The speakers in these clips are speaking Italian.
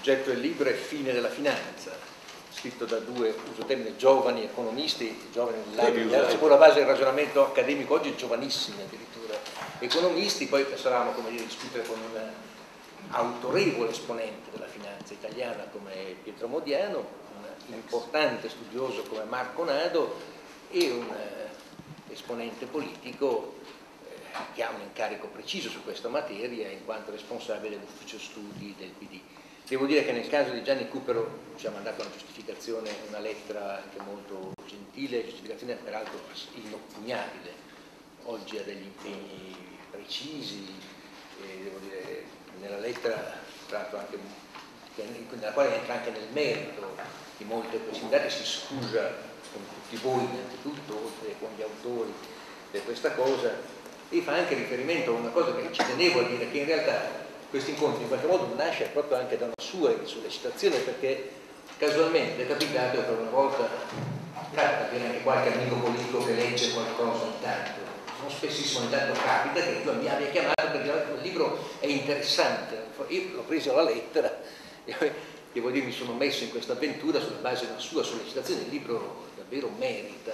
soggetto del libro è Fine della finanza, scritto da due, uso termine, giovani economisti, giovani sulla base del ragionamento accademico, oggi giovanissimi addirittura economisti. Poi pensavamo, come dire, discutere con un autorevole esponente della finanza italiana come Pietro Modiano, un importante studioso come Marco Nado e un esponente politico che ha un incarico preciso su questa materia in quanto responsabile dell'ufficio studi del PD. Devo dire che nel caso di Gianni Cupero ci ha mandato una giustificazione, una lettera anche molto gentile, giustificazione peraltro inoppugnabile, oggi ha degli impegni precisi, devo dire, nella lettera tratto anche, nella quale entra anche nel merito di molte questioni, si scusa con tutti voi innanzitutto, oltre che con gli autori di questa cosa, e fa anche riferimento a una cosa che ci tenevo a dire, che in realtà questo incontro in qualche modo nasce proprio anche da una sua sollecitazione, perché casualmente è capitato che una volta capita che anche qualche amico politico che legge qualcosa ogni tanto, non spessissimo ogni tanto capita che mi abbia chiamato perché il libro è interessante. Io l'ho preso la lettera e devo dire mi sono messo in questa avventura sulla base della sua sollecitazione. Il libro davvero merita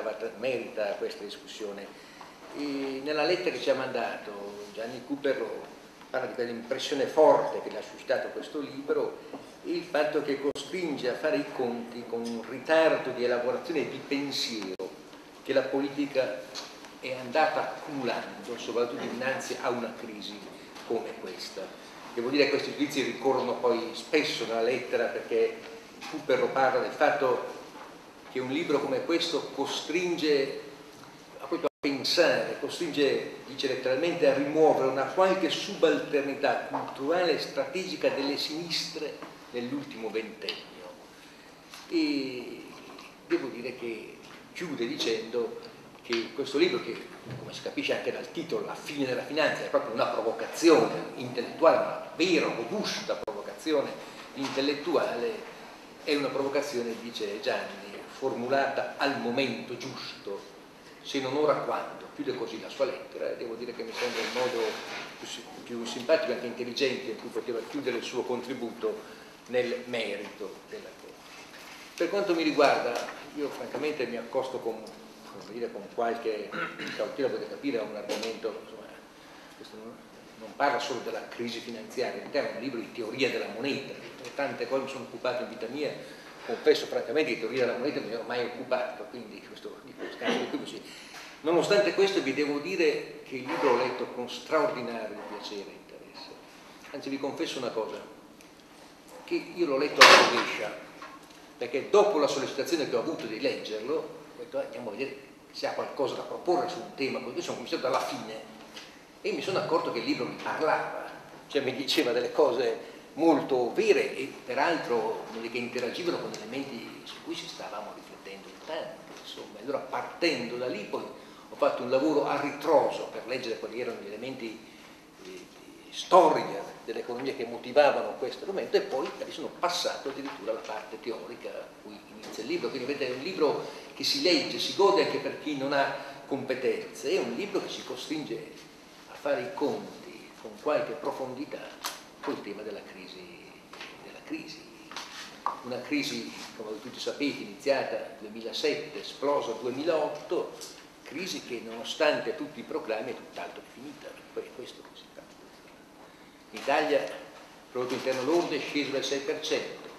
questa discussione. E nella lettera che ci ha mandato Gianni Cupero parla di quell'impressione forte che le ha suscitato questo libro e il fatto che costringe a fare i conti con un ritardo di elaborazione e di pensiero che la politica è andata accumulando, soprattutto dinanzi a una crisi come questa. Devo dire che questi giudizi ricorrono poi spesso nella lettera, perché Cupero parla del fatto che un libro come questo costringe proprio a pensare, costringe, dice letteralmente, a rimuovere una qualche subalternità culturale e strategica delle sinistre nell'ultimo ventennio. E devo dire che chiude dicendo che questo libro, che come si capisce anche dal titolo, La fine della finanza, è proprio una provocazione intellettuale, una vera, robusta provocazione intellettuale, è una provocazione, dice Gianni, formulata al momento giusto, se non ora quando. Chiude così la sua lettera e devo dire che mi sembra il modo più simpatico e anche intelligente in cui poteva chiudere il suo contributo nel merito della cosa. Per quanto mi riguarda, io francamente mi accosto con qualche cautela, potete capire, a un argomento, insomma, questo non parla solo della crisi finanziaria, è un libro di teoria della moneta, tante cose mi sono occupato in vita mia, confesso francamente di teoria della moneta non mi ero mai occupato, quindi questo scanso di così. Nonostante questo vi devo dire che il libro l'ho letto con straordinario piacere e interesse. Anzi vi confesso una cosa, che io l'ho letto alla rovescia, perché dopo la sollecitazione che ho avuto di leggerlo, ho detto andiamo a vedere se ha qualcosa da proporre su un tema, così sono cominciato alla fine e mi sono accorto che il libro mi parlava, cioè mi diceva delle cose molto vere e peraltro che interagivano con elementi su cui ci stavamo riflettendo in tanto, insomma. Allora partendo da lì poi ho fatto un lavoro a ritroso per leggere quali erano gli elementi di storia dell'economia che motivavano questo argomento e poi sono passato addirittura alla parte teorica a cui inizia il libro. Quindi vedete, è un libro che si legge, si gode anche per chi non ha competenze, è un libro che ci costringe a fare i conti con qualche profondità col tema della crisi. Una crisi, come tutti sapete, iniziata nel 2007, esplosa nel 2008, crisi che nonostante tutti i proclami è tutt'altro che finita, poi è questo che si fa. In Italia il prodotto interno lordo è sceso del 6%,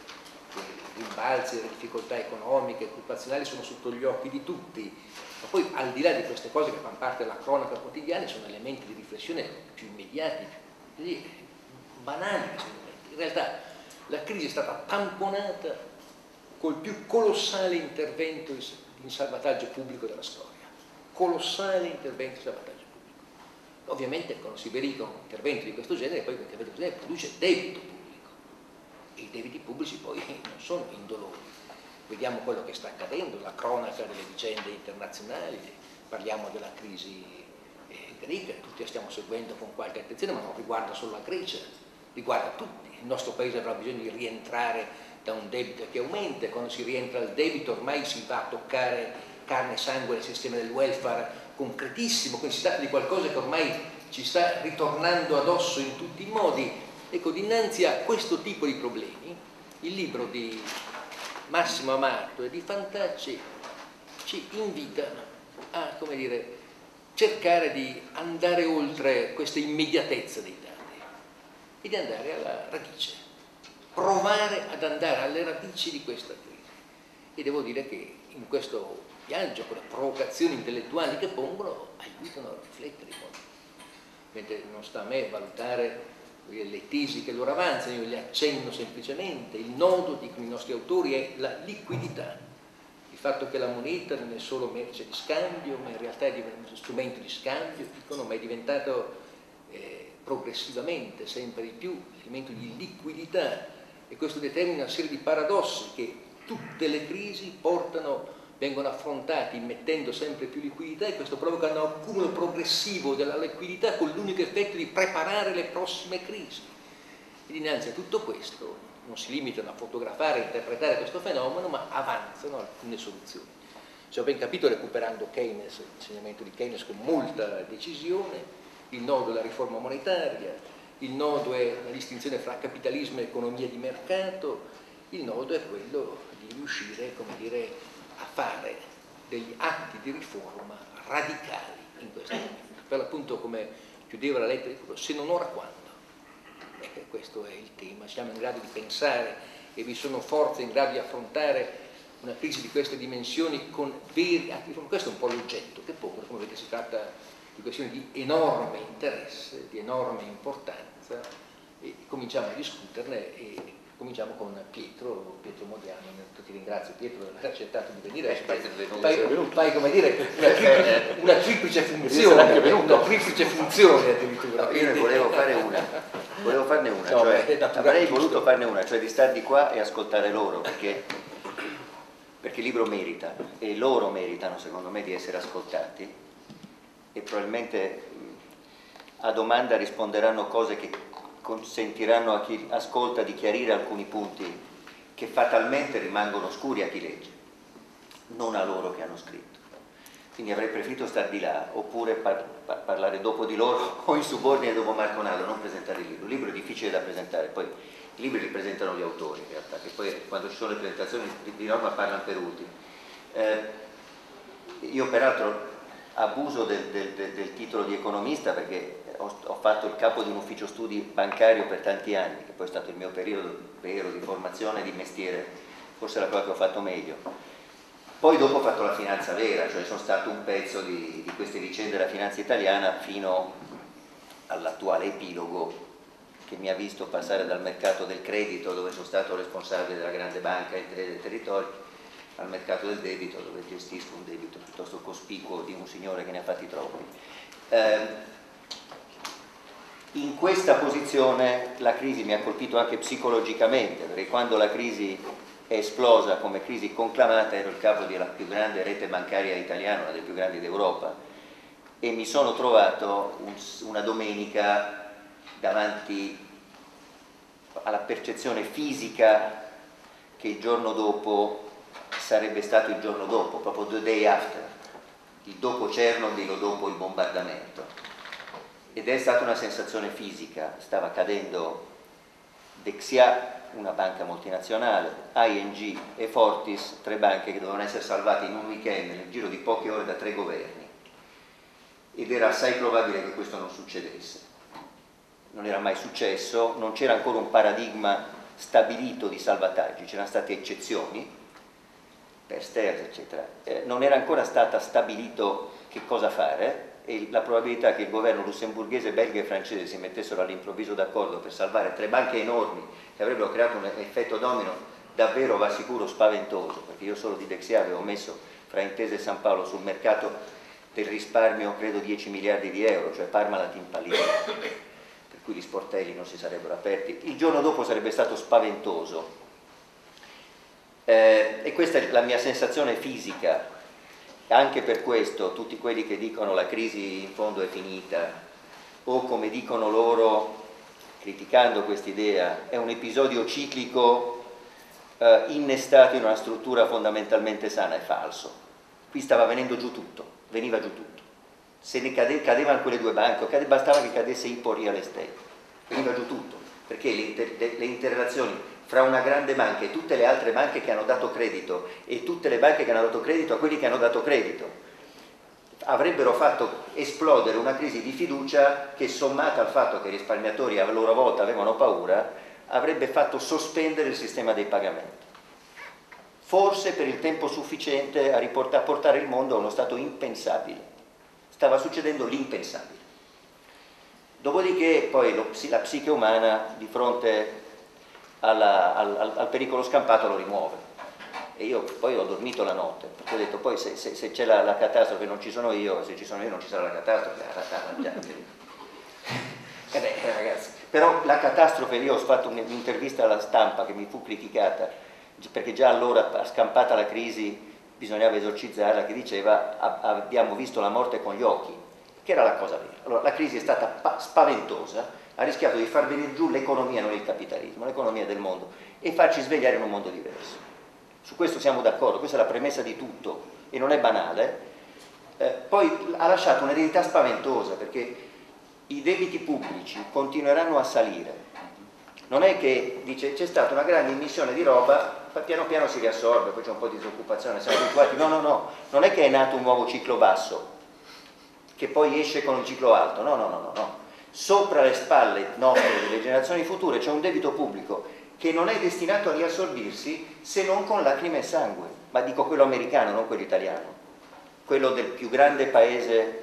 i rimbalzi, le difficoltà economiche, occupazionali sono sotto gli occhi di tutti, ma poi al di là di queste cose che fanno parte della cronaca quotidiana sono elementi di riflessione più immediati, più banali. In realtà la crisi è stata tamponata col più colossale intervento in salvataggio pubblico della storia. Colossale intervento in salvataggio pubblico. Ovviamente quando si verifica un intervento di questo genere, poi quell'intervento di questo genere produce debito pubblico. E i debiti pubblici poi non sono indolori. Vediamo quello che sta accadendo, la cronaca delle vicende internazionali, parliamo della crisi greca, tutti la stiamo seguendo con qualche attenzione, ma non riguarda solo la Grecia, riguarda tutti. Il nostro paese avrà bisogno di rientrare da un debito che aumenta e quando si rientra dal debito ormai si va a toccare carne e sangue nel sistema del welfare concretissimo, quindi si tratta di qualcosa che ormai ci sta ritornando addosso in tutti i modi Ecco, dinanzi a questo tipo di problemi, il libro di Massimo Amato e di Fantacci ci invita a, come dire, cercare di andare oltre questa immediatezza dei dati e di andare alla radice, provare ad andare alle radici di questa crisi. E devo dire che in questo viaggio, con le provocazioni intellettuali che pongono, aiutano a riflettere. Mentre non sta a me valutare le tesi che loro avanzano, io le accenno semplicemente. Il nodo, dicono i nostri autori, è la liquidità. Il fatto che la moneta non è solo merce di scambio, ma in realtà è uno strumento di scambio, dicono, ma è diventato progressivamente sempre di più elemento di liquidità, e questo determina una serie di paradossi che tutte le crisi vengono affrontati immettendo sempre più liquidità, e questo provoca un accumulo progressivo della liquidità con l'unico effetto di preparare le prossime crisi. E dinanzi a tutto questo non si limitano a fotografare e interpretare questo fenomeno, ma avanzano alcune soluzioni. Se ho ben capito, recuperando Keynes, l'insegnamento di Keynes con molta decisione, il nodo è la riforma monetaria, il nodo è la distinzione fra capitalismo e economia di mercato, il nodo è quello di riuscire, come dire, a fare degli atti di riforma radicali in questo momento. Per l'appunto, come chiudeva la lettera di se non ora quando? Questo è il tema. Siamo in grado di pensare e vi sono forze in grado di affrontare una crisi di queste dimensioni con veri atti di riforma? Questo è un po' l'oggetto che pongo. Come vedete, si tratta di questioni di enorme interesse, di enorme importanza, e cominciamo a discuterne. E cominciamo con Pietro Modiano. Ti ringrazio, Pietro, per aver accettato di venire. Fai come dire una triplice funzione, addirittura. No, io ne volevo farne una, no, cioè, avrei voluto farne una, cioè di star di qua e ascoltare loro, perché il libro merita, e loro meritano secondo me di essere ascoltati, e probabilmente a domanda risponderanno cose che consentiranno a chi ascolta di chiarire alcuni punti che fatalmente rimangono oscuri a chi legge, non a loro che hanno scritto. Quindi avrei preferito star di là, oppure parlare dopo di loro o in subordine dopo Marco Naldo, non presentare il libro. Il libro è difficile da presentare, poi i libri li presentano gli autori in realtà, che poi quando ci sono le presentazioni di norma parlano per ultimi. Io peraltro abuso del titolo di economista perché ho fatto il capo di un ufficio studi bancario per tanti anni, che poi è stato il mio periodo vero di formazione di mestiere, forse la cosa che ho fatto meglio. Poi dopo ho fatto la finanza vera, cioè sono stato un pezzo di queste vicende della finanza italiana fino all'attuale epilogo che mi ha visto passare dal mercato del credito, dove sono stato responsabile della grande banca in tre territori, al mercato del debito, dove gestisco un debito piuttosto cospicuo di un signore che ne ha fatti troppi. In questa posizione la crisi mi ha colpito anche psicologicamente, perché quando la crisi è esplosa come crisi conclamata ero il capo della più grande rete bancaria italiana, una delle più grandi d'Europa, e mi sono trovato una domenica davanti alla percezione fisica che il giorno dopo sarebbe stato il giorno dopo, proprio the day after, il dopo Chernobyl o dopo il bombardamento. Ed è stata una sensazione fisica, stava cadendo Dexia, una banca multinazionale, ING e Fortis, tre banche che dovevano essere salvate in un weekend nel giro di poche ore da tre governi, ed era assai probabile che questo non succedesse. Non era mai successo, non c'era ancora un paradigma stabilito di salvataggi, c'erano state eccezioni per Steers eccetera, non era ancora stata stabilito che cosa fare, e la probabilità che il governo lussemburghese, belga e francese si mettessero all'improvviso d'accordo per salvare tre banche enormi che avrebbero creato un effetto domino davvero, va sicuro, spaventoso, perché io solo di Dexia avevo messo fra Intesa e San Paolo sul mercato del risparmio credo 10 miliardi di euro, cioè Parmalat impallita, per cui gli sportelli non si sarebbero aperti. Il giorno dopo sarebbe stato spaventoso, e questa è la mia sensazione fisica. Anche per questo tutti quelli che dicono la crisi in fondo è finita, o come dicono loro, criticando quest'idea, è un episodio ciclico innestato in una struttura fondamentalmente sana, è falso. Qui stava venendo giù tutto, veniva giù tutto. Se ne cadevano quelle due banche, bastava che cadesse Hypo Real Estate, veniva giù tutto. perché le interrelazioni fra una grande banca e tutte le altre banche che hanno dato credito e tutte le banche che hanno dato credito a quelli che hanno dato credito avrebbero fatto esplodere una crisi di fiducia che, sommata al fatto che i risparmiatori a loro volta avevano paura, avrebbe fatto sospendere il sistema dei pagamenti. Forse per il tempo sufficiente a portare il mondo a uno stato impensabile. Stava succedendo l'impensabile. Dopodiché poi la psiche umana di fronte al pericolo scampato lo rimuove. E io poi ho dormito la notte, perché ho detto poi se c'è la catastrofe non ci sono io, se ci sono io non ci sarà la catastrofe. Ragazzi, però la catastrofe, io ho fatto un'intervista alla Stampa che mi fu criticata, perché già allora, scampata la crisi, bisognava esorcizzarla, che diceva abbiamo visto la morte con gli occhi, che era la cosa vera. Allora, la crisi è stata spaventosa, ha rischiato di far venire giù l'economia, non il capitalismo, l'economia del mondo, e farci svegliare in un mondo diverso. Su questo siamo d'accordo, questa è la premessa di tutto e non è banale. Poi ha lasciato un'eredità spaventosa, perché i debiti pubblici continueranno a salire. Non è che dice c'è stata una grande emissione di roba, piano piano si riassorbe, poi c'è un po' di disoccupazione, siamo abituati. No, non è che è nato un nuovo ciclo basso che poi esce con un ciclo alto, no. Sopra le spalle nostre delle generazioni future c'è un debito pubblico che non è destinato a riassorbirsi se non con lacrime e sangue, ma dico quello americano, non quello italiano, quello del più grande paese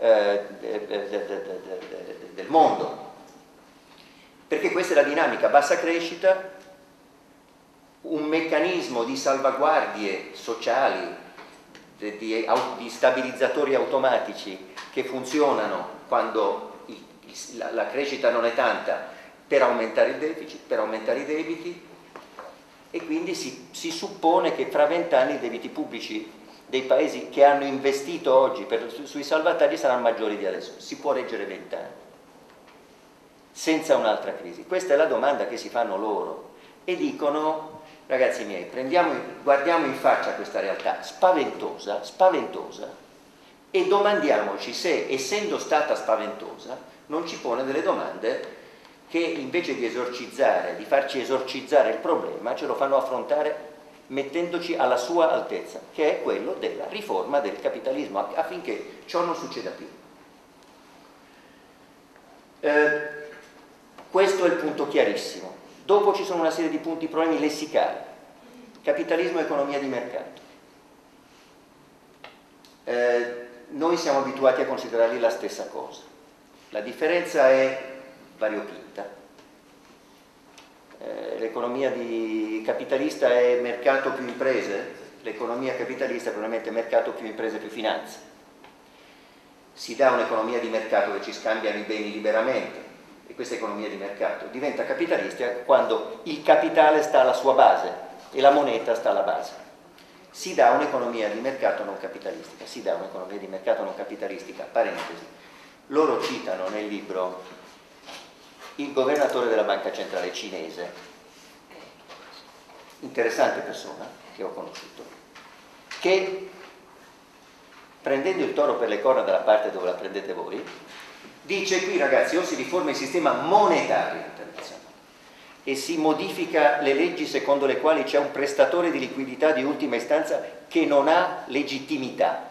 del mondo, perché questa è la dinamica: bassa crescita, un meccanismo di salvaguardie sociali, di stabilizzatori automatici che funzionano quando la crescita non è tanta, per aumentare il deficit, per aumentare i debiti, e quindi si suppone che fra 20 anni i debiti pubblici dei paesi che hanno investito oggi sui salvataggi saranno maggiori di adesso. Si può reggere 20 anni senza un'altra crisi? Questa è la domanda che si fanno loro e dicono: ragazzi miei, guardiamo in faccia questa realtà spaventosa, e domandiamoci se, essendo stata spaventosa, non ci pone delle domande che invece di farci esorcizzare il problema, ce lo fanno affrontare mettendoci alla sua altezza, che è quello della riforma del capitalismo, affinché ciò non succeda più. Questo è il punto chiarissimo. Dopo ci sono una serie di problemi lessicali: capitalismo e economia di mercato. Noi siamo abituati a considerarli la stessa cosa. La differenza è variopinta. L'economia capitalista è mercato più imprese, l'economia capitalista è probabilmente mercato più imprese più finanza. Si dà un'economia di mercato che ci scambiano i beni liberamente, e questa economia di mercato diventa capitalistica quando il capitale sta alla sua base e la moneta sta alla base. Si dà un'economia di mercato non capitalistica, parentesi. Loro citano nel libro il governatore della banca centrale cinese, interessante persona che ho conosciuto, che, prendendo il toro per le corna dalla parte dove la prendete voi, dice: qui ragazzi, o si riforma il sistema monetario internazionale e si modifica le leggi secondo le quali c'è un prestatore di liquidità di ultima istanza che non ha legittimità,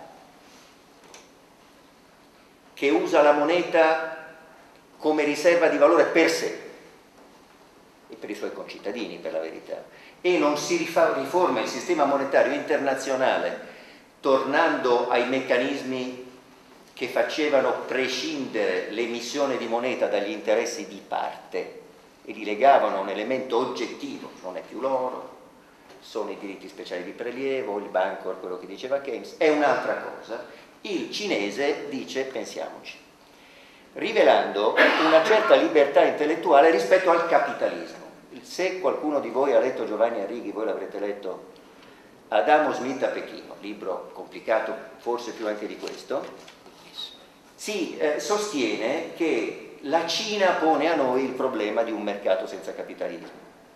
che usa la moneta come riserva di valore per sé e per i suoi concittadini, per la verità, e non si riforma il sistema monetario internazionale tornando ai meccanismi che facevano prescindere l'emissione di moneta dagli interessi di parte e li legavano a un elemento oggettivo: non è più l'oro, sono i diritti speciali di prelievo, il Bancor, quello che diceva Keynes, è un'altra cosa. Il cinese dice: pensiamoci, rivelando una certa libertà intellettuale rispetto al capitalismo. Se qualcuno di voi ha letto Giovanni Arrighi, voi l'avrete letto, Adamo Smith a Pechino, libro complicato forse più anche di questo, si sostiene che la Cina pone a noi il problema di un mercato senza capitalismo.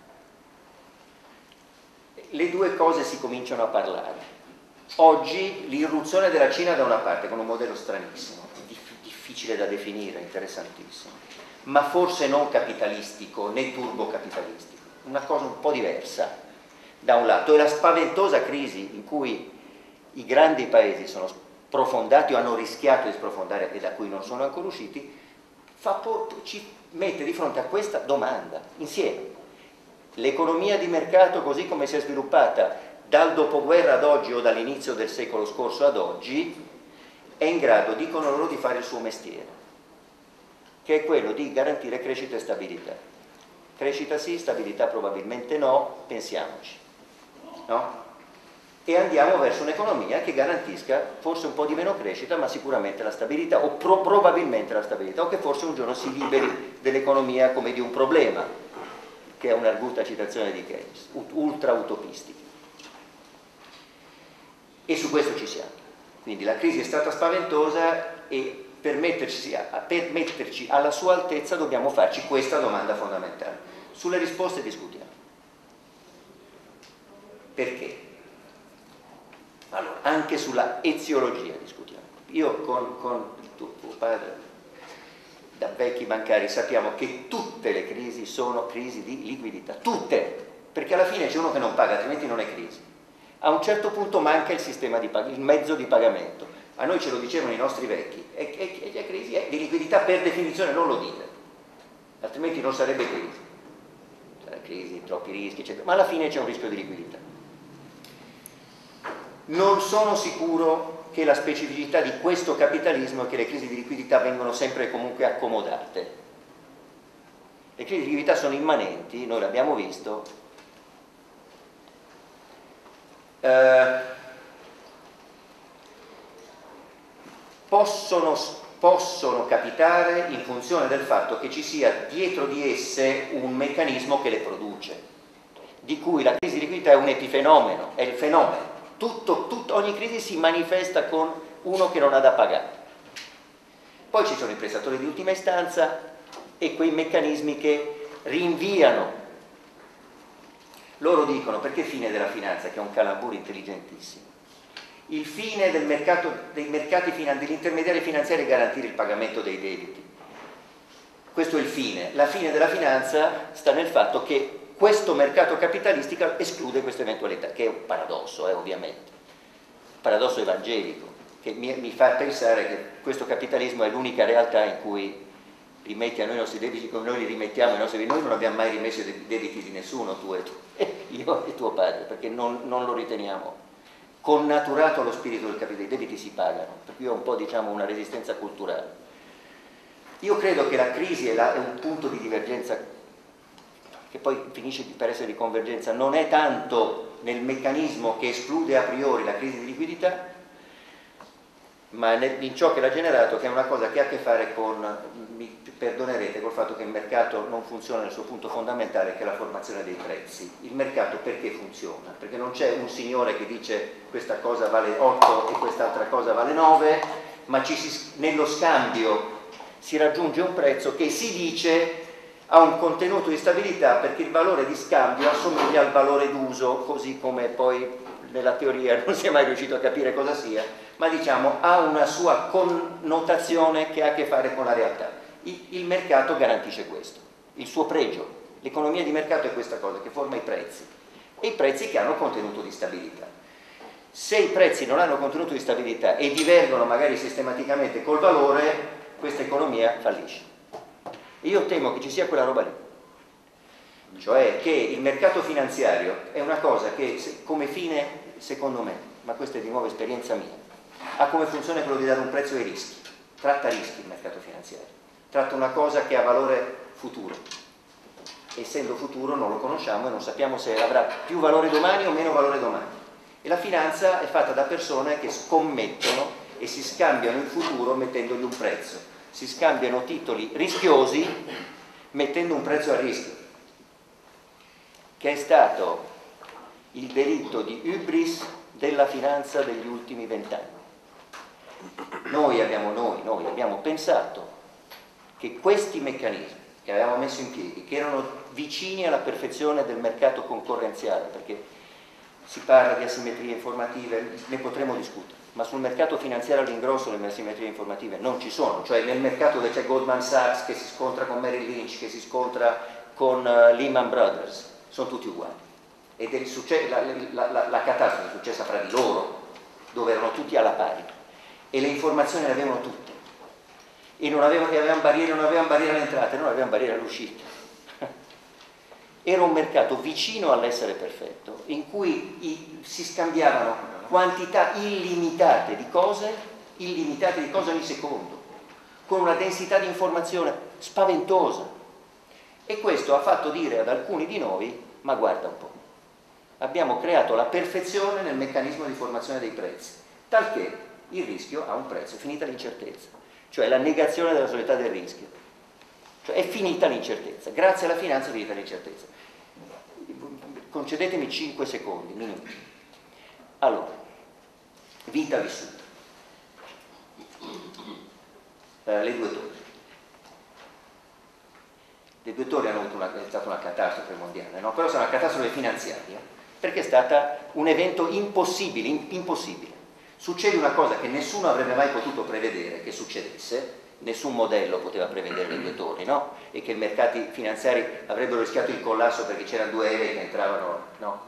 Le due cose si cominciano a parlare. Oggi l'irruzione della Cina da una parte con un modello stranissimo, difficile da definire, interessantissimo, ma forse non capitalistico né turbocapitalistico, una cosa un po' diversa da un lato, e la spaventosa crisi in cui i grandi paesi sono sprofondati o hanno rischiato di sprofondare e da cui non sono ancora usciti, ci mette di fronte a questa domanda insieme. L'economia di mercato così come si è sviluppata dal dopoguerra ad oggi o dall'inizio del secolo scorso ad oggi è in grado, dicono loro, di fare il suo mestiere, che è quello di garantire crescita e stabilità. Crescita sì, stabilità probabilmente no, pensiamoci, no? E andiamo verso un'economia che garantisca forse un po' di meno crescita, ma sicuramente la stabilità, o probabilmente la stabilità, o che forse un giorno si liberi dell'economia come di un problema, che è un'arguta citazione di Keynes, ultra utopistica. E su questo ci siamo. Quindi la crisi è stata spaventosa e per metterci alla sua altezza dobbiamo farci questa domanda fondamentale. Sulle risposte discutiamo. Perché? Allora, anche sulla eziologia discutiamo. Io con il tuo padre, da vecchi bancari, sappiamo che tutte le crisi sono crisi di liquidità, tutte, perché alla fine c'è uno che non paga, altrimenti non è crisi. A un certo punto manca il sistema il mezzo di pagamento. A noi ce lo dicevano i nostri vecchi, e la crisi è di liquidità per definizione, non lo dite, altrimenti non sarebbe crisi. Sarà crisi, troppi rischi, eccetera, ma alla fine c'è un rischio di liquidità. Non sono sicuro che la specificità di questo capitalismo è che le crisi di liquidità vengono sempre e comunque accomodate. Le crisi di liquidità sono immanenti, noi l'abbiamo visto, possono capitare in funzione del fatto che ci sia dietro di esse un meccanismo che le produce, di cui la crisi di liquidità è un epifenomeno, è il fenomeno. Ogni crisi si manifesta con uno che non ha da pagare. Poi ci sono i prestatori di ultima istanza e quei meccanismi che rinviano. Loro dicono, perché fine della finanza, che è un calambur intelligentissimo, il fine del mercato, degli intermediari finanziari è garantire il pagamento dei debiti. Questo è il fine. La fine della finanza sta nel fatto che questo mercato capitalistico esclude questa eventualità, che è un paradosso, ovviamente, un paradosso evangelico, che mi fa pensare che questo capitalismo è l'unica realtà in cui rimetti a noi i nostri debiti come noi li rimettiamo ai nostri debiti. Noi non abbiamo mai rimesso i debiti di nessuno, tu e io e tuo padre, perché non lo riteniamo connaturato allo spirito del capitalismo. I debiti si pagano, per cui è un po', diciamo, una resistenza culturale. Io credo che la crisi è un punto di divergenza che poi finisce per essere di convergenza, non è tanto nel meccanismo che esclude a priori la crisi di liquidità, ma in ciò che l'ha generato, che è una cosa che ha a che fare con, mi perdonerete, col fatto che il mercato non funziona nel suo punto fondamentale, che è la formazione dei prezzi. Il mercato perché funziona? Perché non c'è un signore che dice questa cosa vale 8 e quest'altra cosa vale 9, ma nello scambio si raggiunge un prezzo che si dice ha un contenuto di stabilità, perché il valore di scambio assomiglia al valore d'uso, così come poi nella teoria non si è mai riuscito a capire cosa sia, ma diciamo ha una sua connotazione che ha a che fare con la realtà. Il mercato garantisce questo, il suo pregio. L'economia di mercato è questa cosa che forma i prezzi, e i prezzi che hanno contenuto di stabilità. Se i prezzi non hanno contenuto di stabilità e divergono magari sistematicamente col valore, questa economia fallisce. E io temo che ci sia quella roba lì, cioè che il mercato finanziario è una cosa che come fine, secondo me, ma questa è di nuovo esperienza mia, ha come funzione quello di dare un prezzo ai rischi. Tratta rischi il mercato finanziario, tratta una cosa che ha valore futuro. Essendo futuro non lo conosciamo e non sappiamo se avrà più valore domani o meno valore domani. E la finanza è fatta da persone che scommettono e si scambiano il futuro mettendogli un prezzo. Si scambiano titoli rischiosi mettendo un prezzo a rischio, che è stato il delitto di hubris della finanza degli ultimi 20 anni. Noi abbiamo pensato che questi meccanismi che avevamo messo in piedi, che erano vicini alla perfezione del mercato concorrenziale, perché si parla di asimmetrie informative, ne potremo discutere, ma sul mercato finanziario all'ingrosso le asimmetrie informative non ci sono, cioè nel mercato dove c'è Goldman Sachs che si scontra con Merrill Lynch, che si scontra con Lehman Brothers, sono tutti uguali. Ed la catastrofe è successa fra di loro, dove erano tutti alla pari, e le informazioni le avevano tutte, e non avevano barriere all'entrata e non avevano barriere all'uscita. Era un mercato vicino all'essere perfetto, in cui si scambiavano quantità illimitate di cose ogni secondo, con una densità di informazione spaventosa. E questo ha fatto dire ad alcuni di noi: ma guarda un po', abbiamo creato la perfezione nel meccanismo di formazione dei prezzi, talché il rischio ha un prezzo, è finita l'incertezza, cioè la negazione della solidità del rischio, cioè è finita l'incertezza, grazie alla finanza è finita l'incertezza. Concedetemi 5 secondi, minuti. Allora, vita vissuta, le due torri. Le due torri hanno avuto è stata una catastrofe mondiale, no? Però è stata una catastrofe finanziaria, perché è stata un evento impossibile, impossibile. Succede una cosa che nessuno avrebbe mai potuto prevedere che succedesse, nessun modello poteva prevedere le due torri, no? E che i mercati finanziari avrebbero rischiato il collasso perché c'erano due aerei che entravano, no?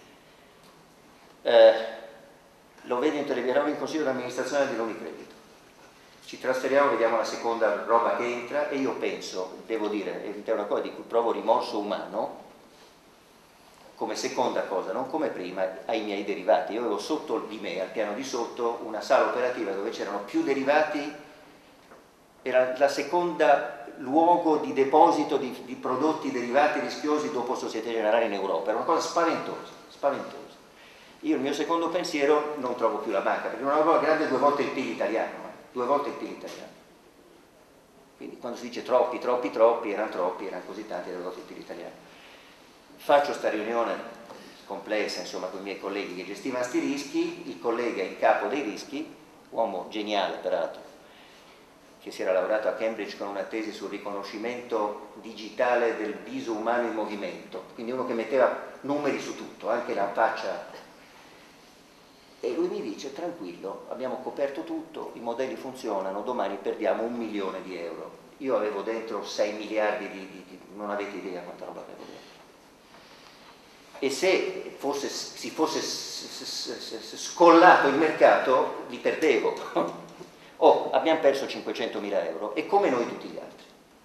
Lo vedo eravamo in consiglio di amministrazione di Unicredit. Ci trasferiamo, vediamo la seconda roba che entra e io penso, devo dire, è una cosa di cui provo rimorso umano, come seconda cosa, non come prima, ai miei derivati. Io avevo sotto di me, al piano di sotto, una sala operativa dove c'erano più derivati, era la seconda luogo di deposito di prodotti derivati rischiosi dopo Société Générale in Europa. Era una cosa spaventosa, spaventosa. Io il mio secondo pensiero non trovo più la banca, perché non avevo grande 2 volte il PIL italiano, 2 volte il PIL italiano. Quindi quando si dice troppi, erano così tanti, erano 2 volte il PIL italiano. Faccio sta riunione complessa, insomma, con i miei colleghi che gestivano questi rischi, il collega in capo dei rischi, uomo geniale peraltro, che si era laureato a Cambridge con una tesi sul riconoscimento digitale del viso umano in movimento, quindi uno che metteva numeri su tutto, anche la faccia. E lui mi dice: tranquillo, abbiamo coperto tutto, i modelli funzionano, domani perdiamo 1 milione di euro. Io avevo dentro 6 miliardi non avete idea quanta roba avevo dentro. E se si fosse scollato il mercato, li perdevo. Abbiamo perso 500.000 euro, e come noi tutti gli altri.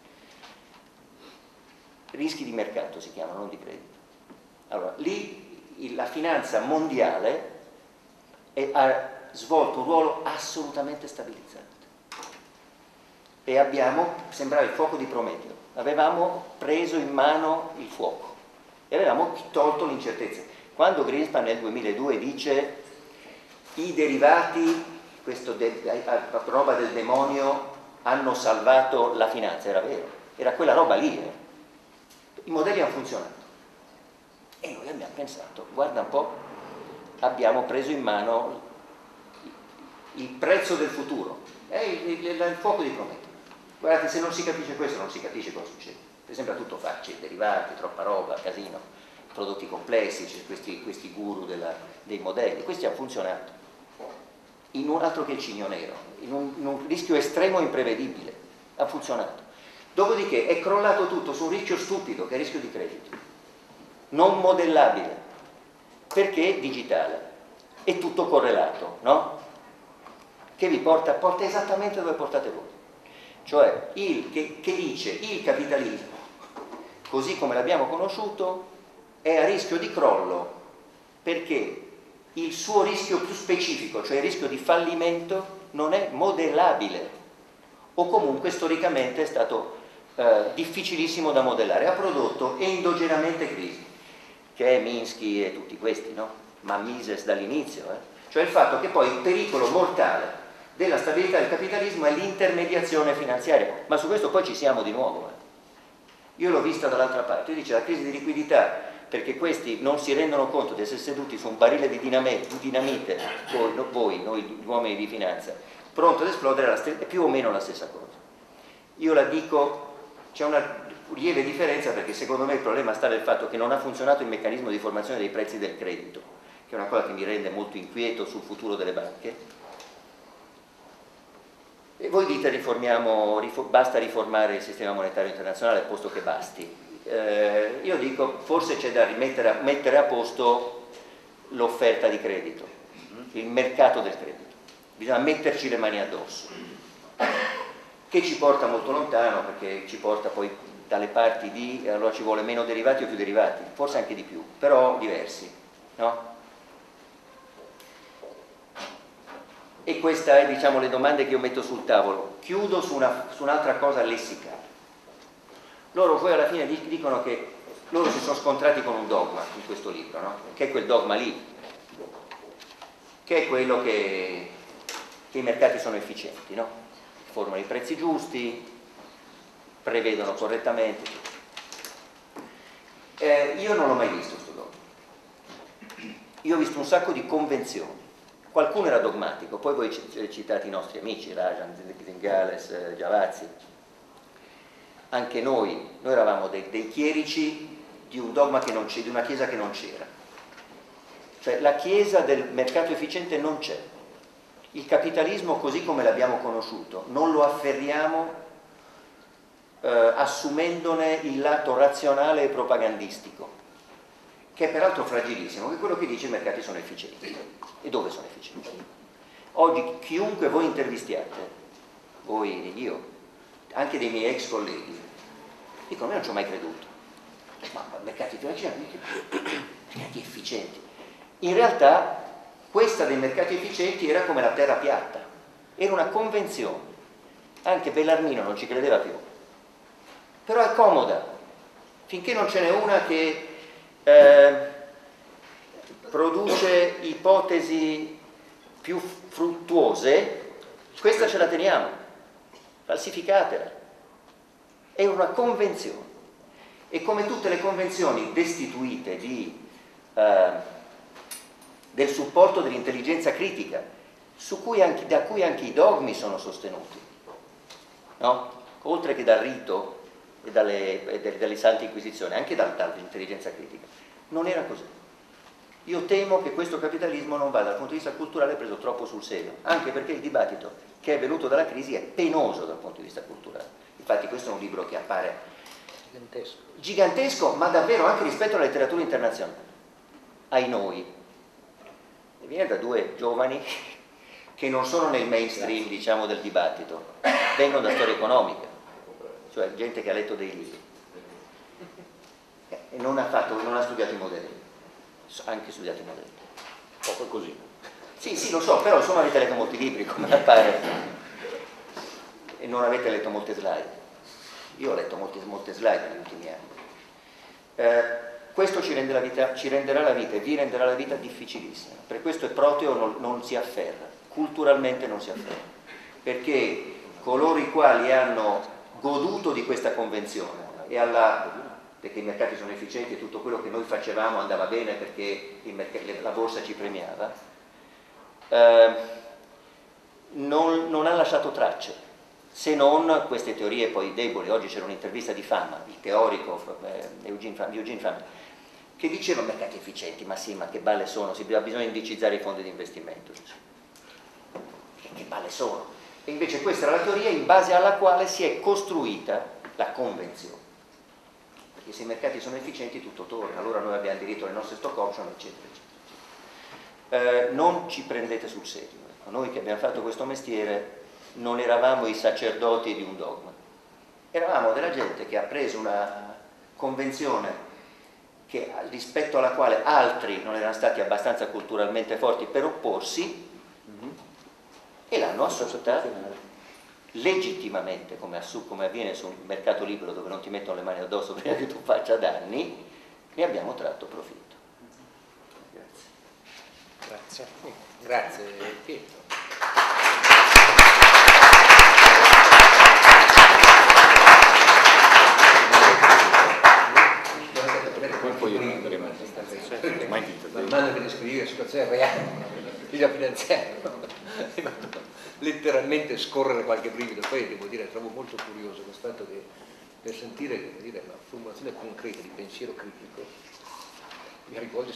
Rischi di mercato si chiamano, non di credito. Allora, lì la finanza mondiale ha svolto un ruolo assolutamente stabilizzante. E sembrava il fuoco di Prometeo, avevamo preso in mano il fuoco e avevamo tolto l'incertezza. Quando Greenspan nel 2002 dice i derivati, questa roba del demonio, hanno salvato la finanza, era vero, era quella roba lì. I modelli hanno funzionato e noi abbiamo pensato: guarda un po', abbiamo preso in mano il prezzo del futuro, è il fuoco di Prometeo. Guardate, se non si capisce questo non si capisce cosa succede. Sembra tutto facile, derivati, troppa roba, casino, prodotti complessi, questi guru dei modelli. Questi hanno funzionato in un altro che il cigno nero, in un rischio estremo e imprevedibile, ha funzionato. Dopodiché è crollato tutto su un rischio stupido, che è il rischio di credito, non modellabile, perché digitale, è tutto correlato, no? Che vi porta esattamente dove portate voi. Cioè, che dice il capitalismo, così come l'abbiamo conosciuto, è a rischio di crollo, perché il suo rischio più specifico, cioè il rischio di fallimento, non è modellabile, o comunque storicamente è stato difficilissimo da modellare. Ha prodotto endogenamente crisi, che è Minsky e tutti questi, no? Ma Mises dall'inizio, cioè il fatto che poi il pericolo mortale della stabilità del capitalismo è l'intermediazione finanziaria, ma su questo poi ci siamo di nuovo. Io l'ho vista dall'altra parte, io dice la crisi di liquidità, perché questi non si rendono conto di essere seduti su un barile di dinamite, noi gli uomini di finanza, pronto ad esplodere, è più o meno la stessa cosa. Io la dico, c'è una lieve differenza, perché secondo me il problema sta nel fatto che non ha funzionato il meccanismo di formazione dei prezzi del credito, che è una cosa che mi rende molto inquieto sul futuro delle banche, E voi dite basta riformare il sistema monetario internazionale, posto che basti. Io dico forse c'è da mettere a posto l'offerta di credito, il mercato del credito. Bisogna metterci le mani addosso, che ci porta molto lontano, perché ci porta poi dalle parti di allora ci vuole meno derivati o più derivati, forse anche di più, però diversi, no? E questa è, diciamo, le domande che io metto sul tavolo. Chiudo su un'altra cosa lessicale. Loro poi alla fine dicono che loro si sono scontrati con un dogma in questo libro, no? Che è quel dogma lì, che è quello che i mercati sono efficienti, no? Formano i prezzi giusti, prevedono correttamente. Io non l'ho mai visto questo dogma. Io ho visto un sacco di convenzioni. Qualcuno era dogmatico, poi voi citate i nostri amici, Rajan, Zingales, Giavazzi. Anche noi eravamo dei chierici di un dogma che non c'è, di una chiesa che non c'era. Cioè la chiesa del mercato efficiente non c'è. Il capitalismo così come l'abbiamo conosciuto non lo afferriamo assumendone il lato razionale e propagandistico, che è peraltro fragilissimo, che è quello che dice i mercati sono efficienti. E dove sono efficienti? Oggi chiunque voi intervistiate, voi, io, anche dei miei ex colleghi, dicono: io non ci ho mai creduto. Ma mercati efficienti. In realtà questa dei mercati efficienti era come la terra piatta, era una convenzione. Anche Bellarmino non ci credeva più, però è comoda, finché non ce n'è una che produce ipotesi più fruttuose, questa ce la teniamo, falsificatela. È una convenzione, e come tutte le convenzioni destituite del supporto dell'intelligenza critica, da cui anche i dogmi sono sostenuti, no? Oltre che dal rito e dalle sante inquisizioni, anche dall'intelligenza critica. Non era così. Io temo che questo capitalismo non vada dal punto di vista culturale preso troppo sul serio, anche perché il dibattito che è venuto dalla crisi è penoso dal punto di vista culturale. Infatti questo è un libro che appare gigantesco, ma davvero anche rispetto alla letteratura internazionale. Ai noi. E viene da due giovani che non sono nel mainstream, diciamo, del dibattito, vengono da storia economica, cioè gente che ha letto dei libri e non ha studiato i modelli. Anche studiato i modelli. Proprio così. Sì, lo so, però insomma avete letto molti libri, come appare, e non avete letto molte slide. Io ho letto molte slide negli ultimi anni. Questo ci renderà la vita e vi renderà la vita difficilissima. Per questo Proteo non si afferra, culturalmente non si afferra, perché coloro i quali hanno goduto di questa convenzione perché i mercati sono efficienti e tutto quello che noi facevamo andava bene perché la borsa ci premiava, non ha lasciato tracce, se non queste teorie poi deboli. Oggi c'era un'intervista di Fama, il teorico Eugene Fama, che diceva: mercati efficienti, ma sì, ma che balle sono, bisogna indicizzare i fondi di investimento. Che balle sono? E invece questa era la teoria in base alla quale si è costruita la convenzione. Perché se i mercati sono efficienti tutto torna, allora noi abbiamo diritto alle nostre stock option, eccetera, eccetera. Non ci prendete sul serio. Noi che abbiamo fatto questo mestiere non eravamo i sacerdoti di un dogma, eravamo della gente che ha preso una convenzione rispetto alla quale altri non erano stati abbastanza culturalmente forti per opporsi, e l'hanno assunta legittimamente, come avviene sul mercato libero, dove non ti mettono le mani addosso prima che tu faccia danni. Ne abbiamo tratto profitto. Grazie Pietro. Man mano che descrivi la situazione reale, la finanziaria, letteralmente scorrere qualche brivido. Poi devo dire, trovo molto curioso questo fatto che per sentire una formulazione concreta di pensiero critico mi ricordo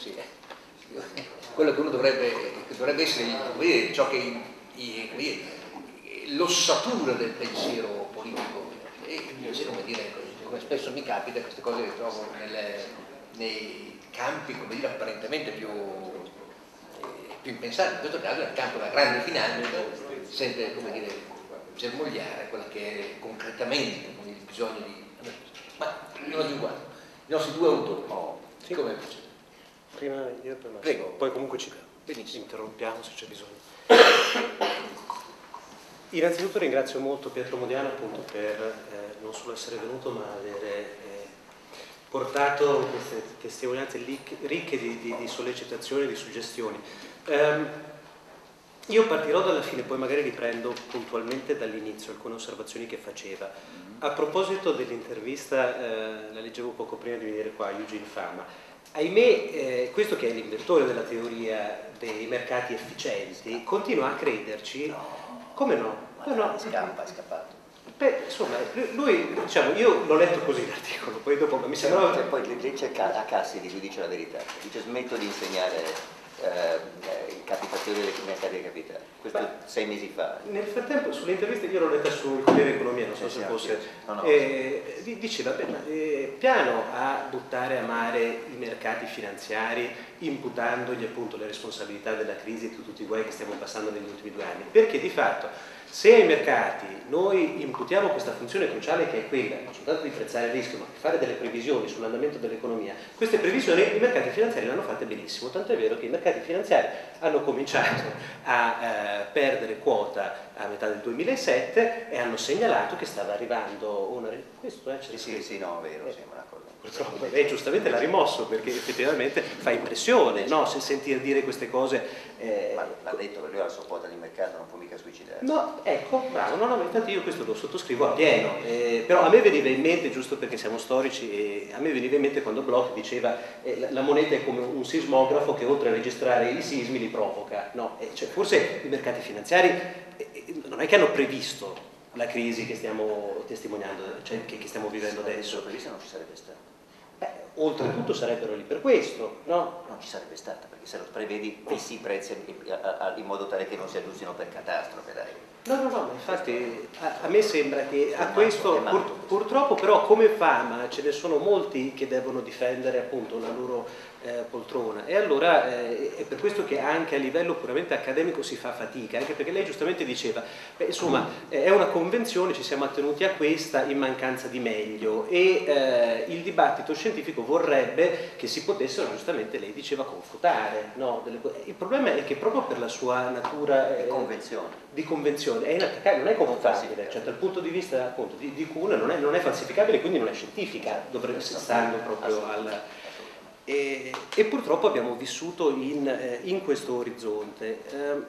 quello che uno dovrebbe essere ciò che l'ossatura del pensiero politico e come dire, come spesso mi capita, queste cose le trovo nei campi, come dire, apparentemente più impensabili. In questo caso nel campo della grande finanza sente, come dire, germogliare quella che è concretamente il bisogno di... Ma non riguardo i nostri due autori, sì. come procede? Prima io per Massimo, Prego. poi comunque ci Benissimo. interrompiamo se c'è bisogno. Innanzitutto ringrazio molto Pietro Modiano appunto per non solo essere venuto ma avere portato queste testimonianze ricche di sollecitazioni e di suggestioni. Io partirò dalla fine, poi magari riprendo puntualmente dall'inizio alcune osservazioni che faceva. A proposito dell'intervista, la leggevo poco prima di venire qua, Eugene Fama. Ahimè, questo che è l'inventore della teoria dei mercati efficienti, continua a crederci. Come no? Ma è scappato. Beh, insomma, lui, diciamo, io l'ho letto così l'articolo, poi dopo mi sembrava... Poi legge a Cassidy, lui dice la verità, dice smetto di insegnare capitazione dei mercati dei capitali, questo 6 mesi fa. Nel frattempo sulle interviste io l'ho letta sul Corriere Economia, non so se fosse, diceva piano a buttare a mare i mercati finanziari imputandogli appunto le responsabilità della crisi e tutti i guai che stiamo passando negli ultimi 2 anni, perché di fatto se ai mercati noi imputiamo questa funzione cruciale che è quella non soltanto di prezzare il rischio ma di fare delle previsioni sull'andamento dell'economia, queste previsioni i mercati finanziari le hanno fatte benissimo, tanto è vero che i mercati finanziari hanno cominciato a perdere quota a metà del 2007 e hanno segnalato che stava arrivando una... Questo sì, no, è vero, sembra una cosa. Purtroppo, giustamente l'ha rimosso perché effettivamente fa impressione, no? Se sentir dire queste cose. Ma l'ha detto perché lui ha la sua quota di mercato, non può mica suicidarsi. No, ecco, bravo, no, infatti io questo lo sottoscrivo a pieno, però a me veniva in mente, giusto perché siamo storici, a me veniva in mente quando Bloch diceva la moneta è come un sismografo che oltre a registrare i sismi li provoca, no? Cioè, forse i mercati finanziari non è che hanno previsto la crisi che stiamo testimoniando, cioè che stiamo vivendo adesso. Prevista non ci sarebbe stata. Oltretutto sarebbero lì per questo, no? Non ci sarebbe stata, perché se lo prevedi fissi i prezzi in modo tale che non si aggiustino per catastrofe, dai. No, infatti a me sembra che a questo purtroppo però come Fama ce ne sono molti che devono difendere appunto la loro poltrona e allora è per questo che anche a livello puramente accademico si fa fatica, anche perché lei giustamente diceva, insomma è una convenzione, ci siamo attenuti a questa in mancanza di meglio e il dibattito scientifico vorrebbe che si potessero, giustamente lei diceva, confutare, no? Il problema è che proprio per la sua natura di convenzione è inattaccabile, non è confutabile, cioè dal punto di vista appunto di Kuhn non è falsificabile, quindi non è scientifica, dovrebbe stando proprio al... E purtroppo abbiamo vissuto in questo orizzonte.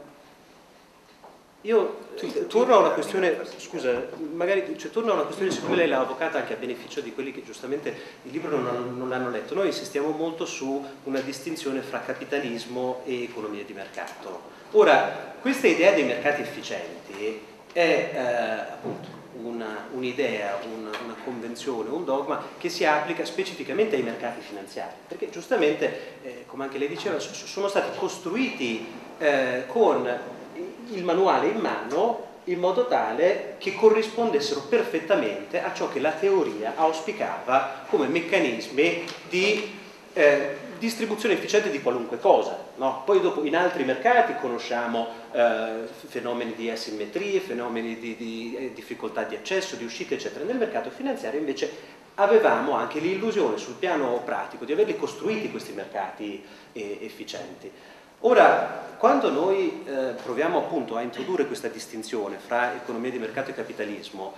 Io torno a una questione, scusa, magari torno a una questione secondo me lei l'ha avvocata anche a beneficio di quelli che giustamente il libro non l'hanno letto. Noi insistiamo molto su una distinzione fra capitalismo e economia di mercato. Ora, questa idea dei mercati efficienti è appunto un'idea, una convenzione, un dogma che si applica specificamente ai mercati finanziari, perché giustamente, come anche lei diceva, sono stati costruiti con il manuale in mano in modo tale che corrispondessero perfettamente a ciò che la teoria auspicava come meccanismi di distribuzione efficiente di qualunque cosa, no? Poi dopo in altri mercati conosciamo fenomeni di asimmetrie, fenomeni di difficoltà di accesso, di uscita eccetera. Nel mercato finanziario invece avevamo anche l'illusione sul piano pratico di averli costruiti questi mercati efficienti. Ora, quando noi proviamo appunto a introdurre questa distinzione fra economia di mercato e capitalismo,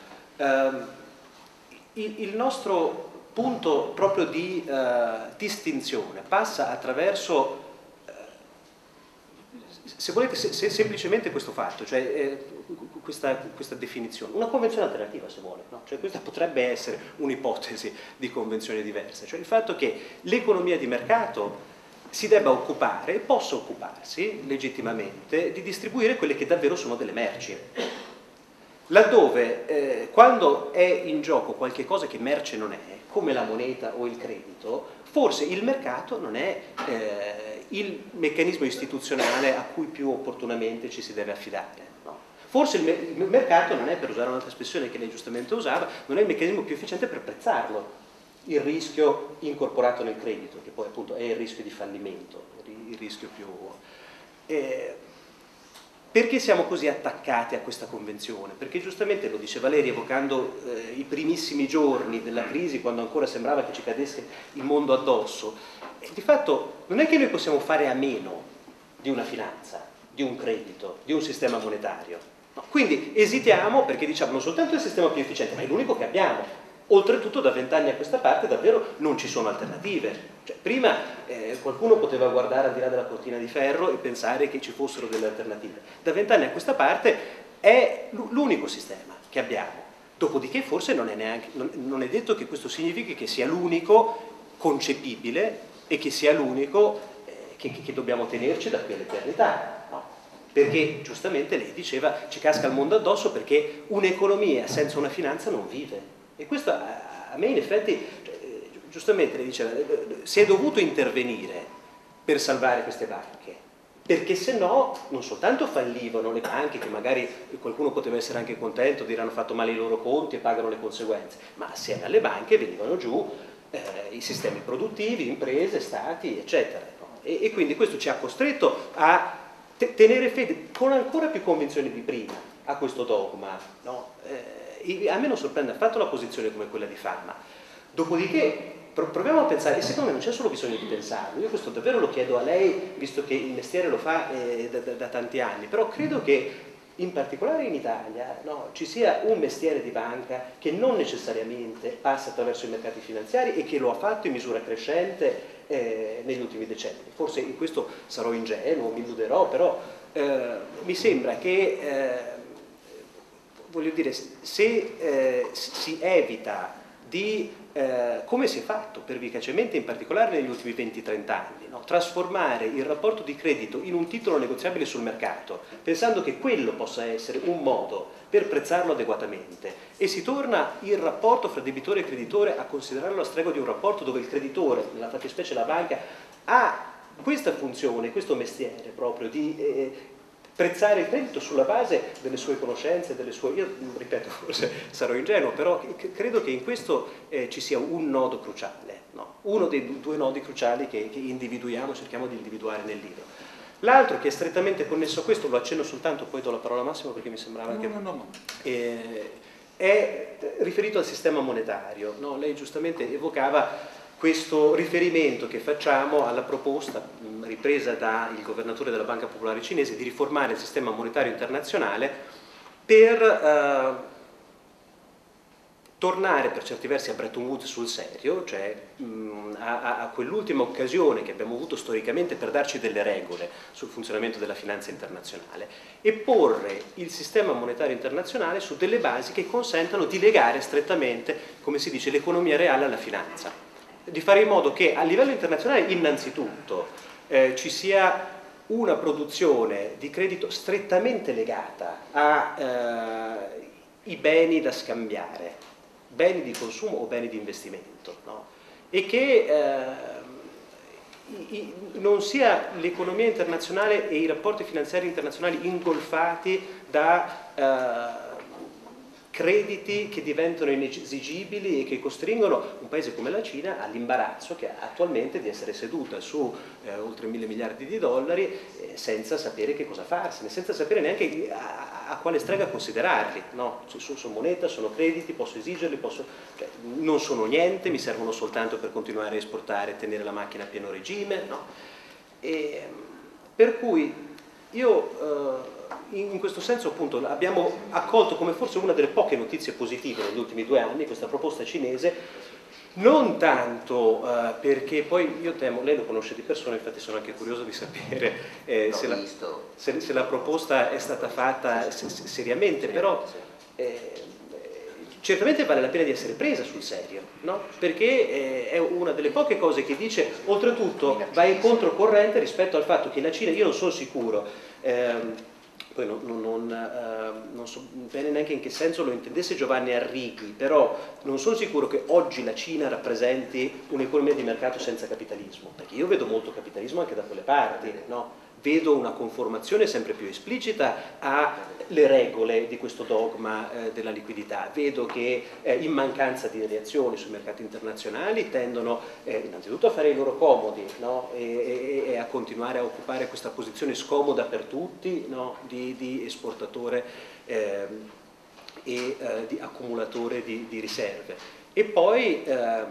il nostro punto proprio di distinzione passa attraverso, se volete, semplicemente questo fatto, cioè questa definizione, una convenzione alternativa se vuole, no? Cioè questa potrebbe essere un'ipotesi di convenzione diversa, cioè il fatto che l'economia di mercato si debba occupare e possa occuparsi legittimamente di distribuire quelle che davvero sono delle merci. Laddove quando è in gioco qualche cosa che merce non è, come la moneta o il credito, forse il mercato non è il meccanismo istituzionale a cui più opportunamente ci si deve affidare. No? Forse il mercato non è, per usare un'altra espressione che lei giustamente usava, non è il meccanismo più efficiente per prezzarlo, il rischio incorporato nel credito, che poi appunto è il rischio di fallimento, il rischio più... perché siamo così attaccati a questa convenzione? Perché giustamente, lo diceva lei rievocando i primissimi giorni della crisi, quando ancora sembrava che ci cadesse il mondo addosso, di fatto non è che noi possiamo fare a meno di una finanza, di un credito, di un sistema monetario. No. Quindi esitiamo perché diciamo non soltanto è il sistema più efficiente, ma è l'unico che abbiamo. Oltretutto da 20 anni a questa parte davvero non ci sono alternative. Cioè, prima qualcuno poteva guardare al di là della cortina di ferro e pensare che ci fossero delle alternative. Da 20 anni a questa parte è l'unico sistema che abbiamo. Dopodiché forse non è detto che questo significhi che sia l'unico concepibile e che sia l'unico che dobbiamo tenerci da qui all'eternità. No. Perché giustamente lei diceva ci casca il mondo addosso perché un'economia senza una finanza non vive. E questo a me in effetti, giustamente lei diceva, si è dovuto intervenire per salvare queste banche, perché se no non soltanto fallivano le banche, che magari qualcuno poteva essere anche contento, dire hanno fatto male i loro conti e pagano le conseguenze, ma assieme alle banche venivano giù i sistemi produttivi, imprese, stati, eccetera. E quindi questo ci ha costretto a tenere fede con ancora più convinzione di prima a questo dogma, no? A me non sorprende affatto la posizione come quella di Fama. Dopodiché proviamo a pensare, e secondo me non c'è solo bisogno di pensarlo, io questo davvero lo chiedo a lei, visto che il mestiere lo fa da tanti anni, però credo che in particolare in Italia ci sia un mestiere di banca che non necessariamente passa attraverso i mercati finanziari e che lo ha fatto in misura crescente negli ultimi decenni. Forse in questo sarò ingenuo, mi illuderò, però mi sembra che voglio dire, se si evita di, come si è fatto pervicacemente in particolare negli ultimi 20-30 anni, no? Trasformare il rapporto di credito in un titolo negoziabile sul mercato, pensando che quello possa essere un modo per prezzarlo adeguatamente, e si torna il rapporto fra debitore e creditore a considerarlo a stregua di un rapporto dove il creditore, nella fattispecie la banca, ha questa funzione, questo mestiere proprio di prezzare il credito sulla base delle sue conoscenze, delle sue... Io ripeto, forse sarò ingenuo, però credo che in questo ci sia un nodo cruciale, no? Uno dei due nodi cruciali che individuiamo, cerchiamo di individuare nel libro. L'altro che è strettamente connesso a questo, lo accenno soltanto, poi do la parola a Massimo perché mi sembrava è riferito al sistema monetario, no? Lei giustamente evocava questo riferimento che facciamo alla proposta ripresa dal governatore della Banca Popolare Cinese di riformare il sistema monetario internazionale per tornare per certi versi a Bretton Woods sul serio, cioè a quell'ultima occasione che abbiamo avuto storicamente per darci delle regole sul funzionamento della finanza internazionale e porre il sistema monetario internazionale su delle basi che consentano di legare strettamente, come si dice, l'economia reale alla finanza, di fare in modo che a livello internazionale innanzitutto ci sia una produzione di credito strettamente legata ai beni da scambiare, beni di consumo o beni di investimento, no? E che non sia l'economia internazionale e i rapporti finanziari internazionali ingolfati da crediti che diventano inesigibili e che costringono un paese come la Cina all'imbarazzo che ha attualmente di essere seduta su oltre 1.000 miliardi di dollari senza sapere che cosa farsene, senza sapere neanche a quale strega considerarli, no? Sono moneta, sono crediti, posso esigerli, cioè, non sono niente, mi servono soltanto per continuare a esportare e tenere la macchina a pieno regime, no? Per cui io in questo senso appunto abbiamo accolto come forse una delle poche notizie positive negli ultimi 2 anni questa proposta cinese, non tanto perché poi io temo, lei lo conosce di persona, infatti sono anche curioso di sapere se la proposta è stata fatta seriamente, però certamente vale la pena di essere presa sul serio, no? Perché è una delle poche cose che dice, oltretutto va in controcorrente rispetto al fatto che la Cina, io non sono sicuro, poi non so bene neanche in che senso lo intendesse Giovanni Arrighi, però non sono sicuro che oggi la Cina rappresenti un'economia di mercato senza capitalismo, perché io vedo molto capitalismo anche da quelle parti, no? vedo una conformazione sempre più esplicita alle regole di questo dogma della liquidità. Vedo che in mancanza di reazioni sui mercati internazionali tendono innanzitutto a fare i loro comodi, no? e a continuare a occupare questa posizione scomoda per tutti, no? di esportatore e di accumulatore di riserve. E poi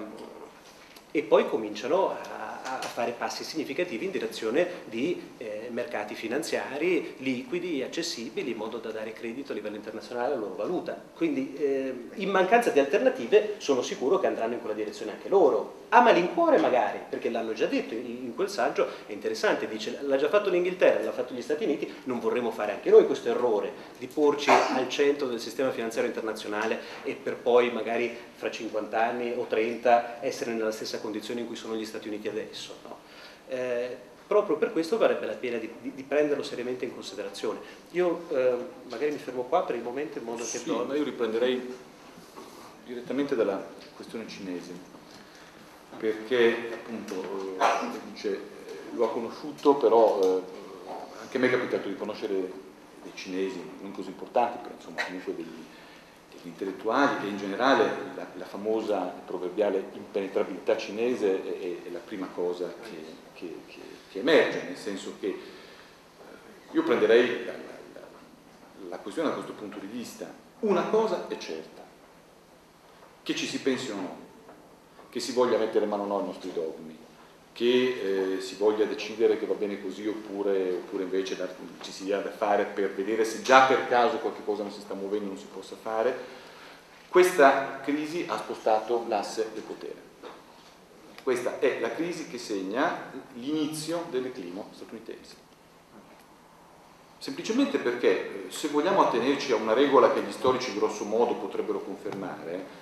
cominciano a fare passi significativi in direzione di mercati finanziari liquidi, accessibili, in modo da dare credito a livello internazionale alla loro valuta. Quindi in mancanza di alternative sono sicuro che andranno in quella direzione anche loro. A malincuore magari, perché l'hanno già detto in quel saggio, è interessante, dice l'ha già fatto l'Inghilterra, l'ha fatto gli Stati Uniti, non vorremmo fare anche noi questo errore di porci al centro del sistema finanziario internazionale e per poi magari fra 50 anni o 30 essere nella stessa condizione in cui sono gli Stati Uniti adesso. No? Proprio per questo varrebbe la pena di prenderlo seriamente in considerazione. Io magari mi fermo qua per il momento in modo che... Sì, ma io riprenderei direttamente dalla questione cinese, perché appunto dice, lo ha conosciuto, però anche a me è capitato di conoscere dei cinesi non così importanti, però insomma comunque degli intellettuali, e in generale la famosa proverbiale impenetrabilità cinese è la prima cosa che emerge, nel senso che io prenderei la questione da questo punto di vista. Una cosa è certa, che ci si pensi o no, che si voglia mettere mano o no ai nostri dogmi, che si voglia decidere che va bene così oppure invece ci si dia da fare per vedere se già per caso qualche cosa non si sta muovendo, non si possa fare. Questa crisi ha spostato l'asse del potere. Questa è la crisi che segna l'inizio del declino statunitense. Semplicemente perché se vogliamo attenerci a una regola che gli storici grosso modo potrebbero confermare,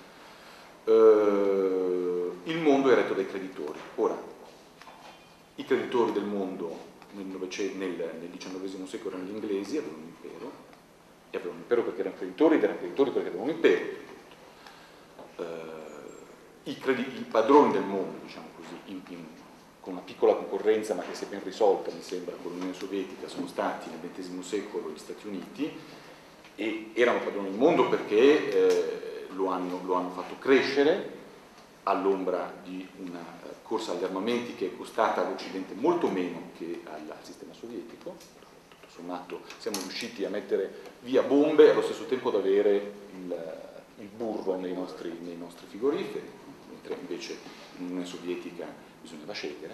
il mondo è retto dai creditori. Ora, i creditori del mondo nel XIX secolo erano gli inglesi, avevano un impero, e avevano un impero perché erano creditori ed erano creditori perché avevano un impero. I padroni del mondo, diciamo così, con una piccola concorrenza ma che si è ben risolta, mi sembra, con l'Unione Sovietica, sono stati nel XX secolo gli Stati Uniti, e erano padroni del mondo perché lo hanno fatto crescere all'ombra di una corsa agli armamenti che è costata all'Occidente molto meno che al sistema sovietico. Tutto sommato siamo riusciti a mettere via bombe e allo stesso tempo ad avere il burro nei nostri frigoriferi, mentre invece in Unione Sovietica bisognava scegliere.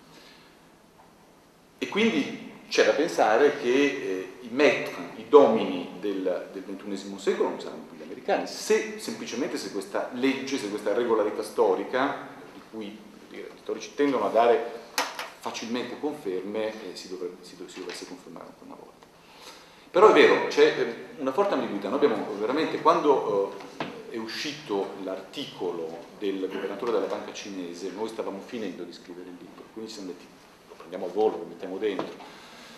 E quindi c'è da pensare che i domini del XXI secolo non saranno più gli americani, semplicemente se questa legge, se questa regolarità storica, di cui gli storici tendono a dare facilmente conferme, si dovesse confermare ancora una volta. Però è vero, c'è una forte ambiguità. Noi abbiamo veramente, quando è uscito l'articolo del governatore della banca cinese, noi stavamo finendo di scrivere il libro, quindi ci siamo detti, lo prendiamo a volo, lo mettiamo dentro.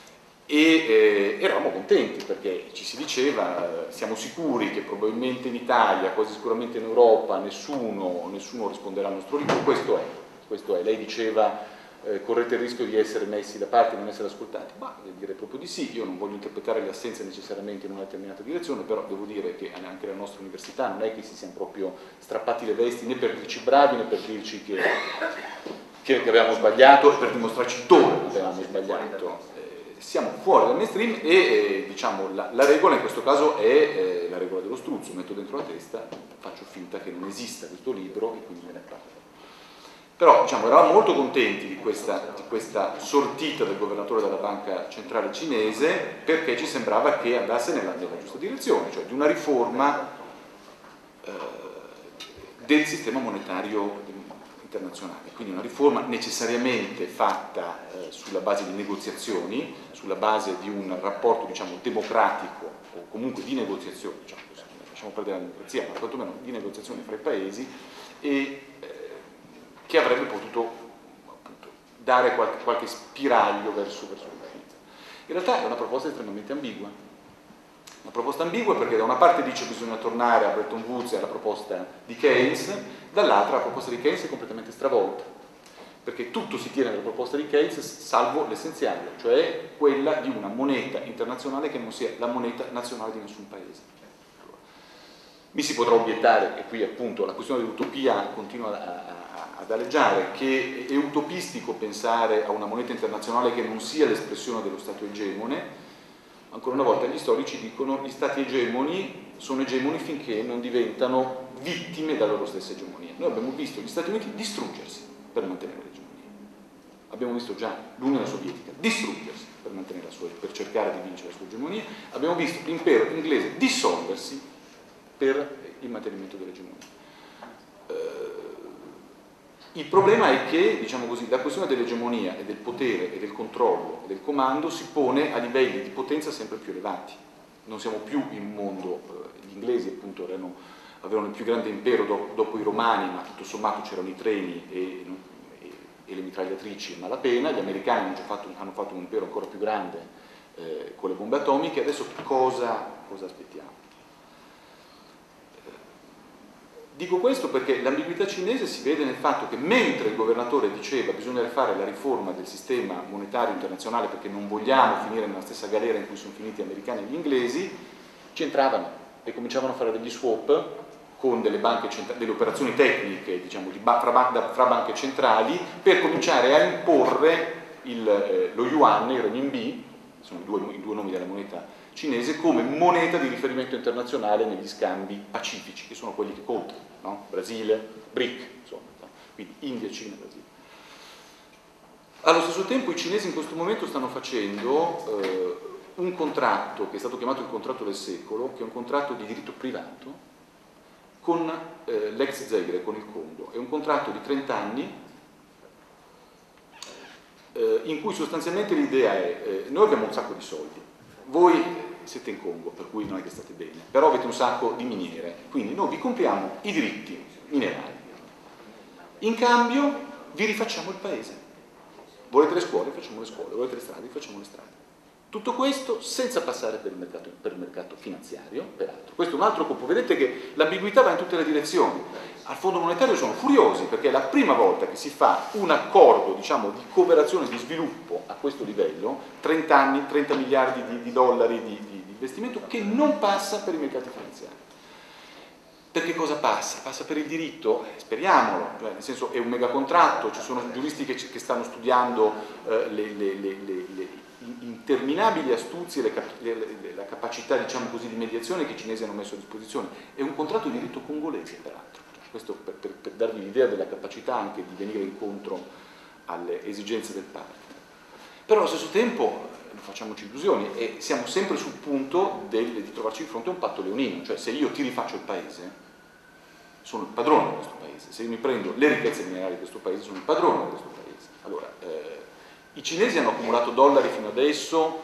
E eravamo contenti perché ci si diceva, siamo sicuri che probabilmente in Italia, quasi sicuramente in Europa, nessuno risponderà al nostro libro. Questo è. Lei diceva, correte il rischio di essere messi da parte, di non essere ascoltati. Ma direi proprio di sì. Io non voglio interpretare le assenze necessariamente in una determinata direzione, però devo dire che anche la nostra università non è che si siamo proprio strappati le vesti né per dirci bravi né per dirci che avevamo sbagliato e per dimostrarci dove avevamo sbagliato. Siamo fuori dal mainstream e diciamo la regola in questo caso è la regola dello struzzo: metto dentro la testa, faccio finta che non esista questo libro e quindi me ne parlo. Però diciamo, eravamo molto contenti di questa sortita del governatore della banca centrale cinese, perché ci sembrava che andasse nella giusta direzione, cioè di una riforma del sistema monetario internazionale, quindi una riforma necessariamente fatta sulla base di negoziazioni, sulla base di un rapporto, diciamo, democratico o comunque di negoziazione, diciamo, lasciamo perdere la democrazia, ma quantomeno di negoziazione fra i paesi, e che avrebbe potuto appunto dare qualche spiraglio verso l'uscita. In realtà è una proposta estremamente ambigua. Una proposta ambigua perché da una parte dice che bisogna tornare a Bretton Woods e alla proposta di Keynes, dall'altra la proposta di Keynes è completamente stravolta, perché tutto si tiene nella proposta di Keynes salvo l'essenziale, cioè quella di una moneta internazionale che non sia la moneta nazionale di nessun paese. Mi si potrà obiettare, e qui appunto la questione dell'utopia continua ad aleggiare, che è utopistico pensare a una moneta internazionale che non sia l'espressione dello Stato egemone. Ancora una volta gli storici dicono che gli Stati egemoni sono egemoni finché non diventano vittime della loro stessa egemonia. Noi abbiamo visto gli Stati Uniti distruggersi per mantenere l'egemonia. Abbiamo visto già l'Unione Sovietica distruggersi per cercare di vincere la sua egemonia. Abbiamo visto l'impero inglese dissolversi per il mantenimento dell'egemonia. Il problema è che, diciamo così, la questione dell'egemonia e del potere e del controllo e del comando si pone a livelli di potenza sempre più elevati. Non siamo più in un mondo, gli inglesi appunto avevano il più grande impero dopo i romani, ma tutto sommato c'erano i treni e le mitragliatrici a malapena. Gli americani hanno fatto un impero ancora più grande con le bombe atomiche. Adesso cosa aspettiamo? Dico questo perché l'ambiguità cinese si vede nel fatto che mentre il governatore diceva bisogna fare la riforma del sistema monetario internazionale perché non vogliamo finire nella stessa galera in cui sono finiti gli americani e gli inglesi, ci entravano e cominciavano a fare degli swap con delle operazioni tecniche, diciamo, fra banche centrali, per cominciare a imporre lo yuan, il renminbi, sono i due nomi della moneta cinese, come moneta di riferimento internazionale negli scambi pacifici, che sono quelli che contano, no? Brasile, BRIC, insomma, no? Quindi India, Cina, Brasile. Allo stesso tempo i cinesi in questo momento stanno facendo un contratto che è stato chiamato il contratto del secolo, che è un contratto di diritto privato con l'ex Zaire, con il Congo. È un contratto di 30 anni in cui sostanzialmente l'idea è noi abbiamo un sacco di soldi, voi siete in Congo, per cui non è che state bene, però avete un sacco di miniere, quindi noi vi compriamo i diritti minerari. In cambio vi rifacciamo il paese. Volete le scuole? Facciamo le scuole. Volete le strade? Facciamo le strade. Tutto questo senza passare per il mercato finanziario, peraltro. Questo è un altro colpo. Vedete che l'ambiguità va in tutte le direzioni. Al Fondo Monetario sono furiosi perché è la prima volta che si fa un accordo, diciamo, di cooperazione e di sviluppo a questo livello, 30 anni, 30 miliardi di dollari di investimento, che non passa per i mercati finanziari. Perché cosa passa? Passa per il diritto? Speriamolo, cioè, nel senso è un megacontratto, ci sono giuristi che stanno studiando le interminabili astuzie, la capacità, diciamo così, di mediazione che i cinesi hanno messo a disposizione. È un contratto di diritto congolese, peraltro. Questo per darvi l'idea della capacità anche di venire incontro alle esigenze del partner. Però allo stesso tempo non facciamoci illusioni e siamo sempre sul punto di trovarci di fronte a un patto leonino, cioè se io ti rifaccio il paese sono il padrone di questo paese, se io mi prendo le ricchezze minerali di questo paese sono il padrone di questo paese. Allora, i cinesi hanno accumulato dollari fino adesso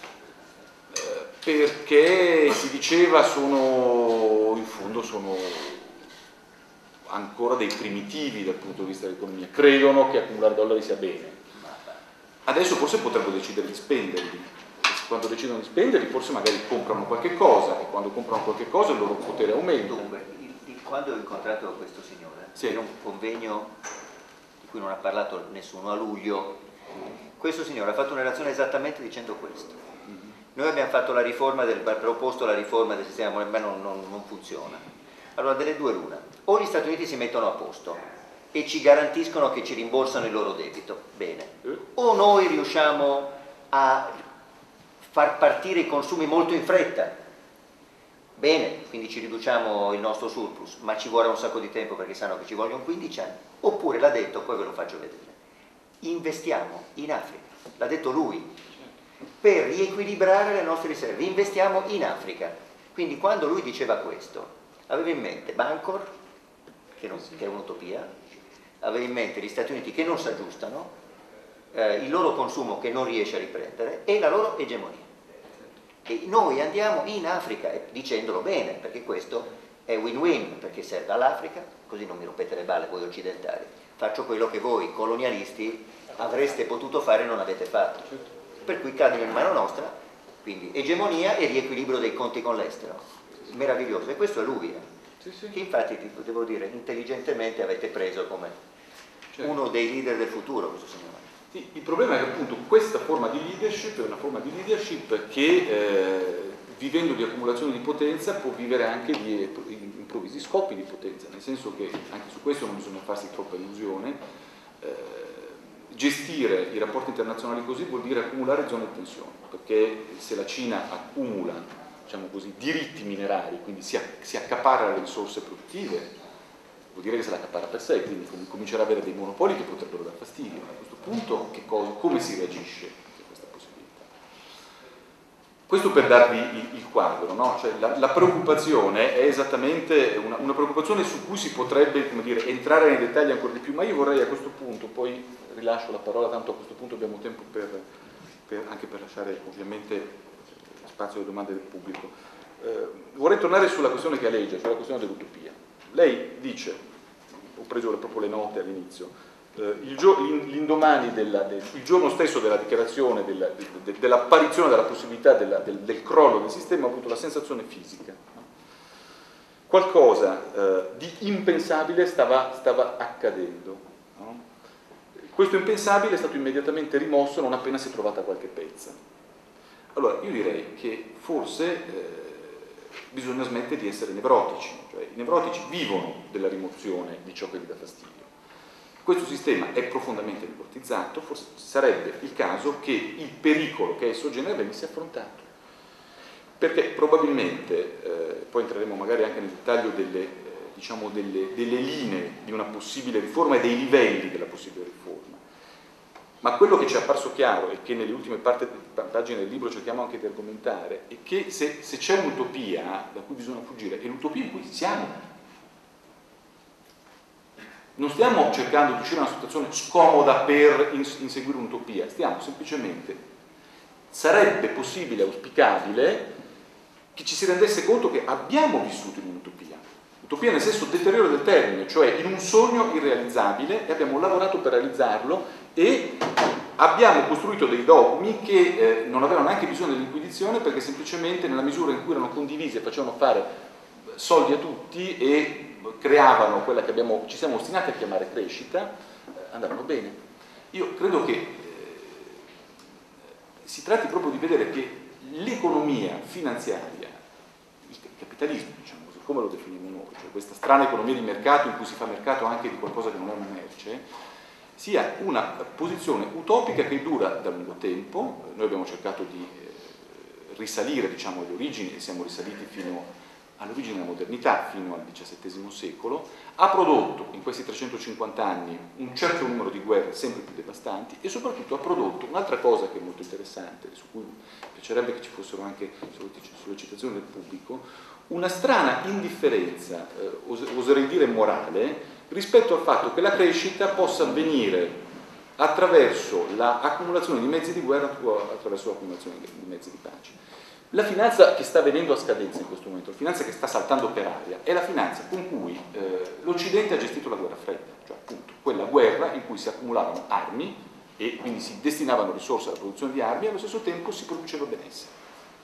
perché si diceva in fondo sono ancora dei primitivi dal punto di vista dell'economia, credono che accumulare dollari sia bene. Adesso forse potrebbero decidere di spenderli, quando decidono di spenderli forse magari comprano qualche cosa e quando comprano qualche cosa il loro potere aumenta. Dunque, quando ho incontrato questo signore, sì, in un convegno di cui non ha parlato nessuno a luglio, questo signore ha fatto una relazione esattamente dicendo questo. Noi abbiamo fatto la riforma proposto la riforma del sistema monetario, ma non funziona. Allora delle due l'una, o gli Stati Uniti si mettono a posto e ci garantiscono che ci rimborsano il loro debito, bene, o noi riusciamo a far partire i consumi molto in fretta, bene, quindi ci riduciamo il nostro surplus, ma ci vorrà un sacco di tempo perché sanno che ci vogliono 15 anni, oppure l'ha detto, poi ve lo faccio vedere, investiamo in Africa, l'ha detto lui, per riequilibrare le nostre riserve, investiamo in Africa. Quindi quando lui diceva questo aveva in mente Bancor, che è un'utopia, aveva in mente gli Stati Uniti che non si aggiustano, il loro consumo che non riesce a riprendere e la loro egemonia. E noi andiamo in Africa, dicendolo bene, perché questo è win-win, perché serve all'Africa, così non mi rompete le balle voi occidentali, faccio quello che voi colonialisti avreste potuto fare e non avete fatto. Per cui cade in mano nostra, quindi egemonia e riequilibrio dei conti con l'estero. Meraviglioso, e questo è lui. Che infatti, devo dire, intelligentemente avete preso come uno dei leader del futuro, questo signore. Sì, il problema è che appunto questa forma di leadership è una forma di leadership che vivendo di accumulazione di potenza può vivere anche di improvvisi scoppi di potenza, nel senso che anche su questo non bisogna farsi troppa illusione. Gestire i rapporti internazionali così vuol dire accumulare zone di tensione, perché se la Cina accumula, diciamo così, diritti minerari, quindi si accaparra le risorse produttive, vuol dire che se la accaparra per sé, quindi comincerà ad avere dei monopoli che potrebbero dar fastidio. A questo punto come si reagisce a questa possibilità? Questo per darvi il quadro, no? Cioè, la preoccupazione è esattamente una preoccupazione su cui si potrebbe, come dire, entrare nei dettagli ancora di più, ma io vorrei a questo punto, poi rilascio la parola, tanto a questo punto abbiamo tempo anche per lasciare ovviamente spazio alle domande del pubblico. Vorrei tornare sulla questione che aleggia, sulla questione dell'utopia. Lei dice, ho preso proprio le note all'inizio, l'indomani il giorno stesso della dichiarazione dell'apparizione della possibilità del crollo del sistema, ho avuto la sensazione fisica. Qualcosa di impensabile stava accadendo. No? Questo impensabile è stato immediatamente rimosso non appena si è trovata qualche pezza. Allora, io direi che forse bisogna smettere di essere nevrotici, cioè i nevrotici vivono della rimozione di ciò che gli dà fastidio. Questo sistema è profondamente nevrotizzato, forse sarebbe il caso che il pericolo che esso genera venisse affrontato. Perché probabilmente, poi entreremo magari anche nel dettaglio delle linee di una possibile riforma e dei livelli della possibile riforma, ma quello che ci è apparso chiaro e che nelle ultime pagine del libro cerchiamo anche di argomentare è che se c'è un'utopia da cui bisogna fuggire è l'utopia in cui siamo. Non stiamo cercando di uscire da una situazione scomoda per inseguire un'utopia, stiamo semplicemente, sarebbe possibile, auspicabile, che ci si rendesse conto che abbiamo vissuto in un'utopia. Utopia nel senso deterioro del termine, cioè in un sogno irrealizzabile, e abbiamo lavorato per realizzarlo e abbiamo costruito dei dogmi che non avevano neanche bisogno dell'inquisizione, perché semplicemente nella misura in cui erano condivisi e facevano fare soldi a tutti e creavano quella che ci siamo ostinati a chiamare crescita, andavano bene. Io credo che si tratti proprio di vedere che l'economia finanziaria, il capitalismo, diciamo così, come lo definiamo noi, cioè questa strana economia di mercato in cui si fa mercato anche di qualcosa che non è una merce, sia una posizione utopica che dura da lungo tempo. Noi abbiamo cercato di risalire, diciamo, alle origini, e siamo risaliti fino all'origine della modernità, fino al XVII secolo, ha prodotto in questi 350 anni un certo numero di guerre sempre più devastanti e soprattutto ha prodotto un'altra cosa che è molto interessante, su cui piacerebbe che ci fossero anche sollecitazioni del pubblico, una strana indifferenza, oserei dire morale, rispetto al fatto che la crescita possa avvenire attraverso l'accumulazione di mezzi di guerra, attraverso l'accumulazione di mezzi di pace. La finanza che sta venendo a scadenza in questo momento, la finanza che sta saltando per aria, è la finanza con cui l'Occidente ha gestito la guerra fredda, cioè appunto quella guerra in cui si accumulavano armi e quindi si destinavano risorse alla produzione di armi e allo stesso tempo si produceva benessere.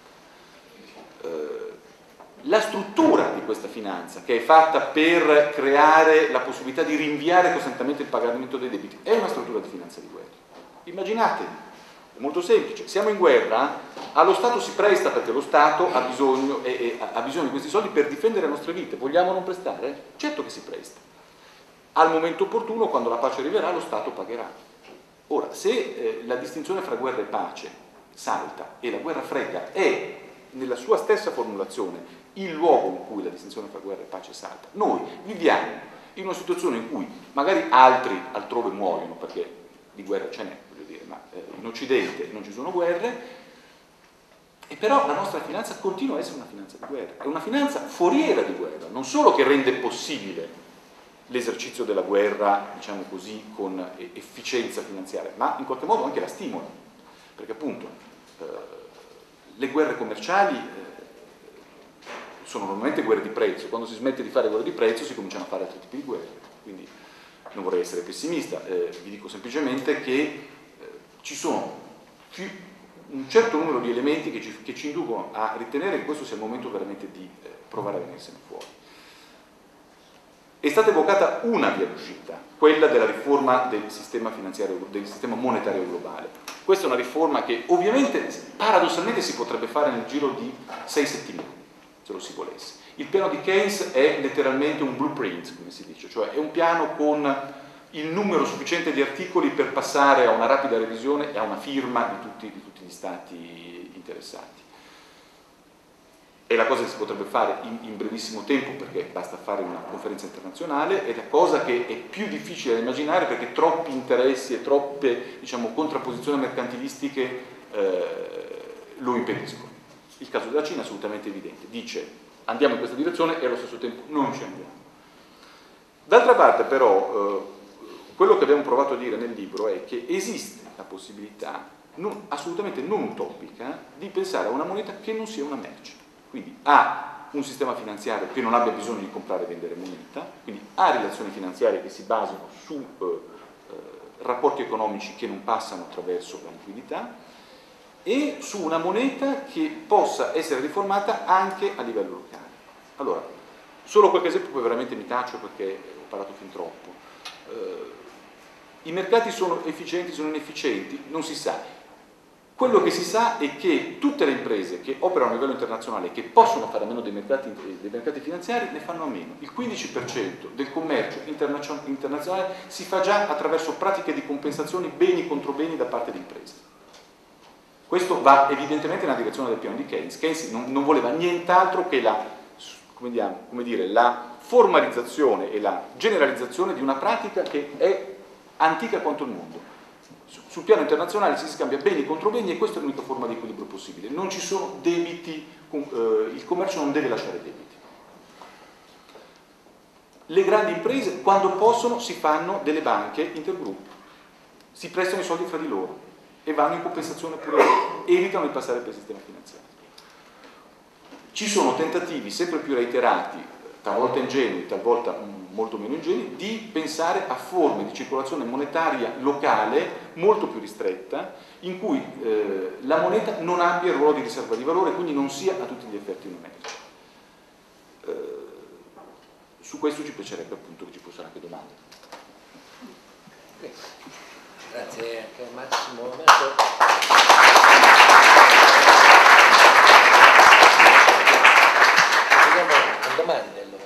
La struttura di questa finanza, che è fatta per creare la possibilità di rinviare costantemente il pagamento dei debiti, è una struttura di finanza di guerra. Immaginatevi, è molto semplice, siamo in guerra, allo Stato si presta perché lo Stato ha bisogno di questi soldi per difendere le nostre vite. Vogliamo non prestare? Certo che si presta. Al momento opportuno, quando la pace arriverà, lo Stato pagherà. Ora, se la distinzione fra guerra e pace salta e la guerra fredda è nella sua stessa formulazione il luogo in cui la distinzione fra guerra e pace salta, noi viviamo in una situazione in cui magari altri altrove muoiono, perché di guerra ce n'è, voglio dire, ma in Occidente non ci sono guerre, e però la nostra finanza continua a essere una finanza di guerra, è una finanza foriera di guerra, non solo che rende possibile l'esercizio della guerra, diciamo così, con efficienza finanziaria, ma in qualche modo anche la stimola, perché appunto le guerre commerciali sono normalmente guerre di prezzo, quando si smette di fare guerre di prezzo si cominciano a fare altri tipi di guerre, quindi non vorrei essere pessimista, vi dico semplicemente che ci sono un certo numero di elementi che ci inducono a ritenere che questo sia il momento veramente di provare a venersene fuori. È stata evocata una via d'uscita, quella della riforma del sistema finanziario, del sistema monetario globale. Questa è una riforma che ovviamente paradossalmente si potrebbe fare nel giro di 6 settimane, se lo si volesse. Il piano di Keynes è letteralmente un blueprint, come si dice, cioè è un piano con il numero sufficiente di articoli per passare a una rapida revisione e a una firma di tutti gli stati interessati. È la cosa che si potrebbe fare in brevissimo tempo, perché basta fare una conferenza internazionale, ed è la cosa che è più difficile da immaginare perché troppi interessi e troppe, diciamo, contrapposizioni mercantilistiche lo impediscono. Il caso della Cina è assolutamente evidente, dice andiamo in questa direzione e allo stesso tempo non ci andiamo. D'altra parte però quello che abbiamo provato a dire nel libro è che esiste la possibilità assolutamente non utopica di pensare a una moneta che non sia una merce. Quindi ha un sistema finanziario che non abbia bisogno di comprare e vendere moneta, quindi ha relazioni finanziarie che si basano su rapporti economici che non passano attraverso la liquidità e su una moneta che possa essere riformata anche a livello locale. Allora, solo qualche esempio, poi veramente mi taccio perché ho parlato fin troppo. I mercati sono efficienti, sono inefficienti? Non si sa. Quello che si sa è che tutte le imprese che operano a livello internazionale e che possono fare a meno dei mercati finanziari ne fanno a meno. Il 15% del commercio internazionale si fa già attraverso pratiche di compensazione beni contro beni da parte di imprese. Questo va evidentemente nella direzione del piano di Keynes. Keynes non voleva nient'altro che la formalizzazione e la generalizzazione di una pratica che è antica quanto il mondo. Sul piano internazionale si scambia beni contro beni e questa è l'unica forma di equilibrio possibile. Non ci sono debiti, il commercio non deve lasciare debiti. Le grandi imprese, quando possono, si fanno delle banche intergruppo, si prestano i soldi fra di loro e vanno in compensazione pure loro, evitano di passare per il sistema finanziario. Ci sono tentativi sempre più reiterati, talvolta ingenui, talvolta molto meno ingenui, di pensare a forme di circolazione monetaria locale molto più ristretta, in cui la moneta non abbia il ruolo di riserva di valore, quindi non sia a tutti gli effetti una merce. Su questo ci piacerebbe appunto che ci fossero anche domande. Grazie anche a Massimo. Vediamo con domande allora.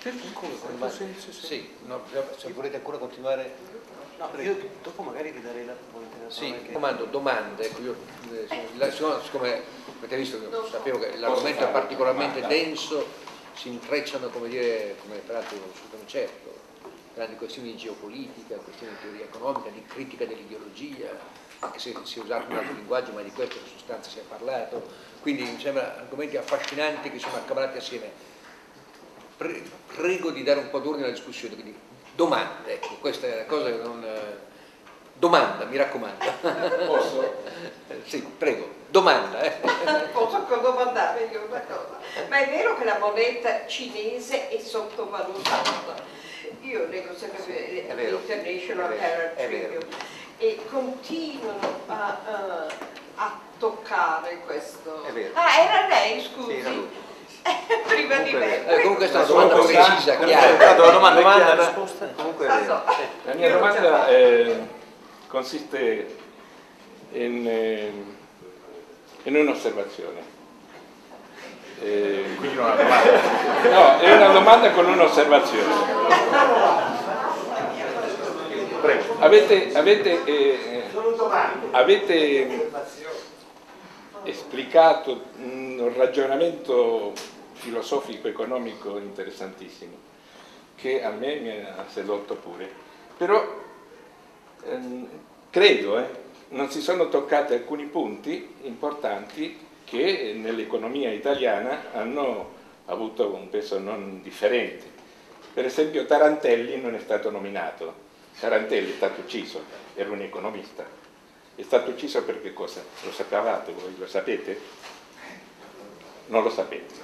Sì, no, se volete ancora continuare. No, io dopo magari vi darei la parola. Sì, comando domande. Ecco, io, siccome avete visto che sapevo che l'argomento è particolarmente denso, si intrecciano, come dire, come peraltro assolutamente certo, grandi questioni di geopolitica, questioni di teoria economica, di critica dell'ideologia, anche se si è usato un altro linguaggio, ma di questo in sostanza si è parlato. Quindi mi sembra argomenti affascinanti che sono accavalati assieme. Prego di dare un po' d'ordine alla discussione, quindi domande, ecco, questa è la cosa che non... Domanda, mi raccomando. Posso? Sì, prego, domanda. Posso domandare io una cosa? Ma è vero che la moneta cinese è sottovalutata? Io leggo sempre l'International Herald Tribune e continuano a toccare questo. È vero. Ah, era lei, scusi? Sì, era lui. Prima di me. Comunque questa è una domanda precisa, chiara. La domanda è Domanda, chiara. risposta? Comunque è vero. La mia domanda consiste in un'osservazione. Quindi non è una domanda. No, è una domanda con un'osservazione. Prego. Avete esplicato un ragionamento filosofico economico interessantissimo che a me mi ha sedotto pure, però credo non si sono toccati alcuni punti importanti che nell'economia italiana hanno avuto un peso non differente. Per esempio Tarantelli non è stato nominato. Tarantelli è stato ucciso, era un economista. È stato ucciso per che cosa? Lo sapevate voi? Lo sapete? Non lo sapete.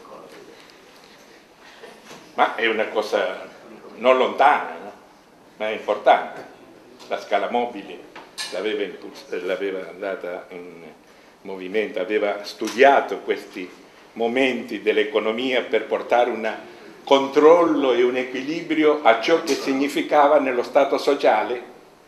Ma è una cosa non lontana, no? Ma è importante. La scala mobile l'aveva andata in movimento, aveva studiato questi momenti dell'economia per portare una controllo e un equilibrio a ciò che significava nello Stato sociale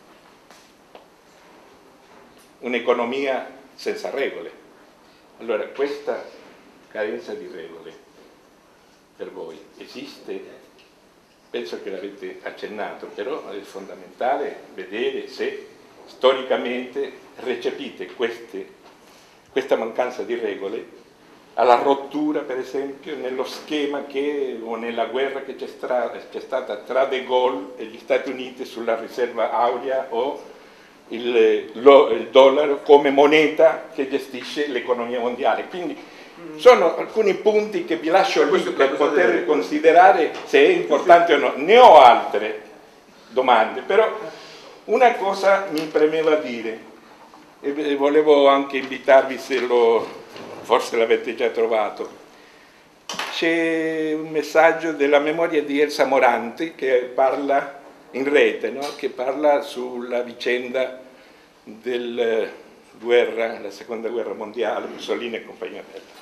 un'economia senza regole. Allora, questa carenza di regole per voi esiste? Penso che l'avete accennato, però è fondamentale vedere se storicamente recepite questa mancanza di regole alla rottura, per esempio, nello schema o nella guerra che c'è stata tra De Gaulle e gli Stati Uniti sulla riserva aurea o il dollaro come moneta che gestisce l'economia mondiale. Quindi sono alcuni punti che vi lascio lì per poter considerare se è importante o no. Ne ho altre domande, però una cosa mi premeva dire e volevo anche invitarvi, forse l'avete già trovato. C'è un messaggio della memoria di Elsa Moranti che parla in rete, no? Che parla sulla vicenda della la seconda guerra mondiale, Mussolini e compagnia bella.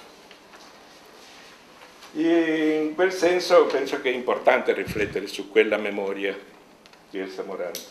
E in quel senso penso che è importante riflettere su quella memoria di Elsa Moranti.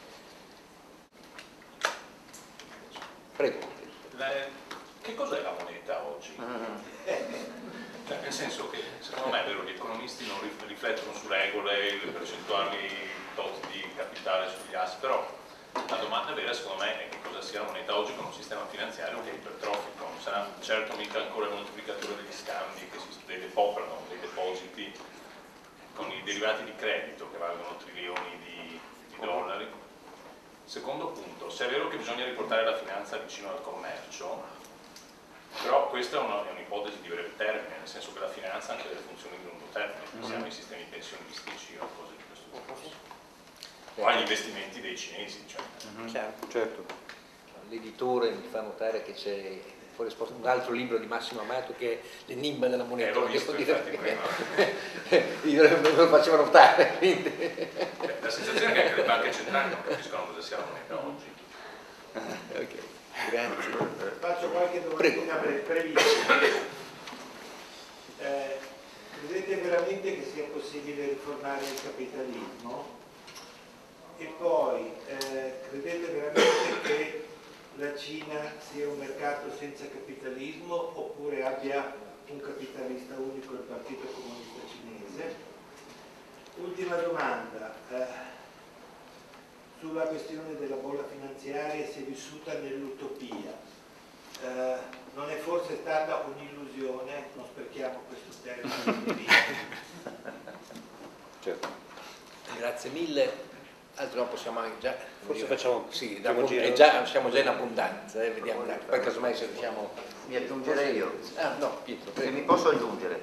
Prego. Che cos'è la moneta oggi? Cioè, nel senso che secondo me è vero, gli economisti non riflettono su regole, le percentuali tot di capitale sugli assi, però la domanda vera secondo me è che cosa sia la moneta oggi con un sistema finanziario che è ipertrofico. Non sarà certo mica ancora il moltiplicatore degli scambi che si depopolano dei depositi con i derivati di credito che valgono trilioni di dollari. Secondo punto, se è vero che bisogna riportare la finanza vicino al commercio, però questa è un'ipotesi di breve termine, nel senso che la finanza ha anche delle funzioni di lungo termine, pensiamo ai sistemi pensionistici o cose di questo tipo, o agli investimenti dei cinesi. Cioè. Certo. L'editore mi fa notare che c'è fuori esposto un altro libro di Massimo Amato che è L'enigma della moneta. L'ho visto infatti prima. Me lo faceva notare. Quindi. La sensazione è che anche le banche centrali non capiscono cosa sia la moneta oggi. Ok, grazie. Faccio qualche domandina brevissima. Credete veramente che sia possibile riformare il capitalismo? E poi credete veramente che la Cina sia un mercato senza capitalismo oppure abbia un capitalista unico, il Partito Comunista Cinese? Ultima domanda, sulla questione della bolla finanziaria si è vissuta nell'utopia. Non è forse stata un'illusione, non sprechiamo questo termine, Certo. Grazie mille. Altro no, possiamo anche già. Forse facciamo sì, giro. siamo già in abbondanza, vediamo. Poi casomai se riusciamo. Mi aggiungerei io. Ah no, Pietro, Se prego. mi posso aggiungere.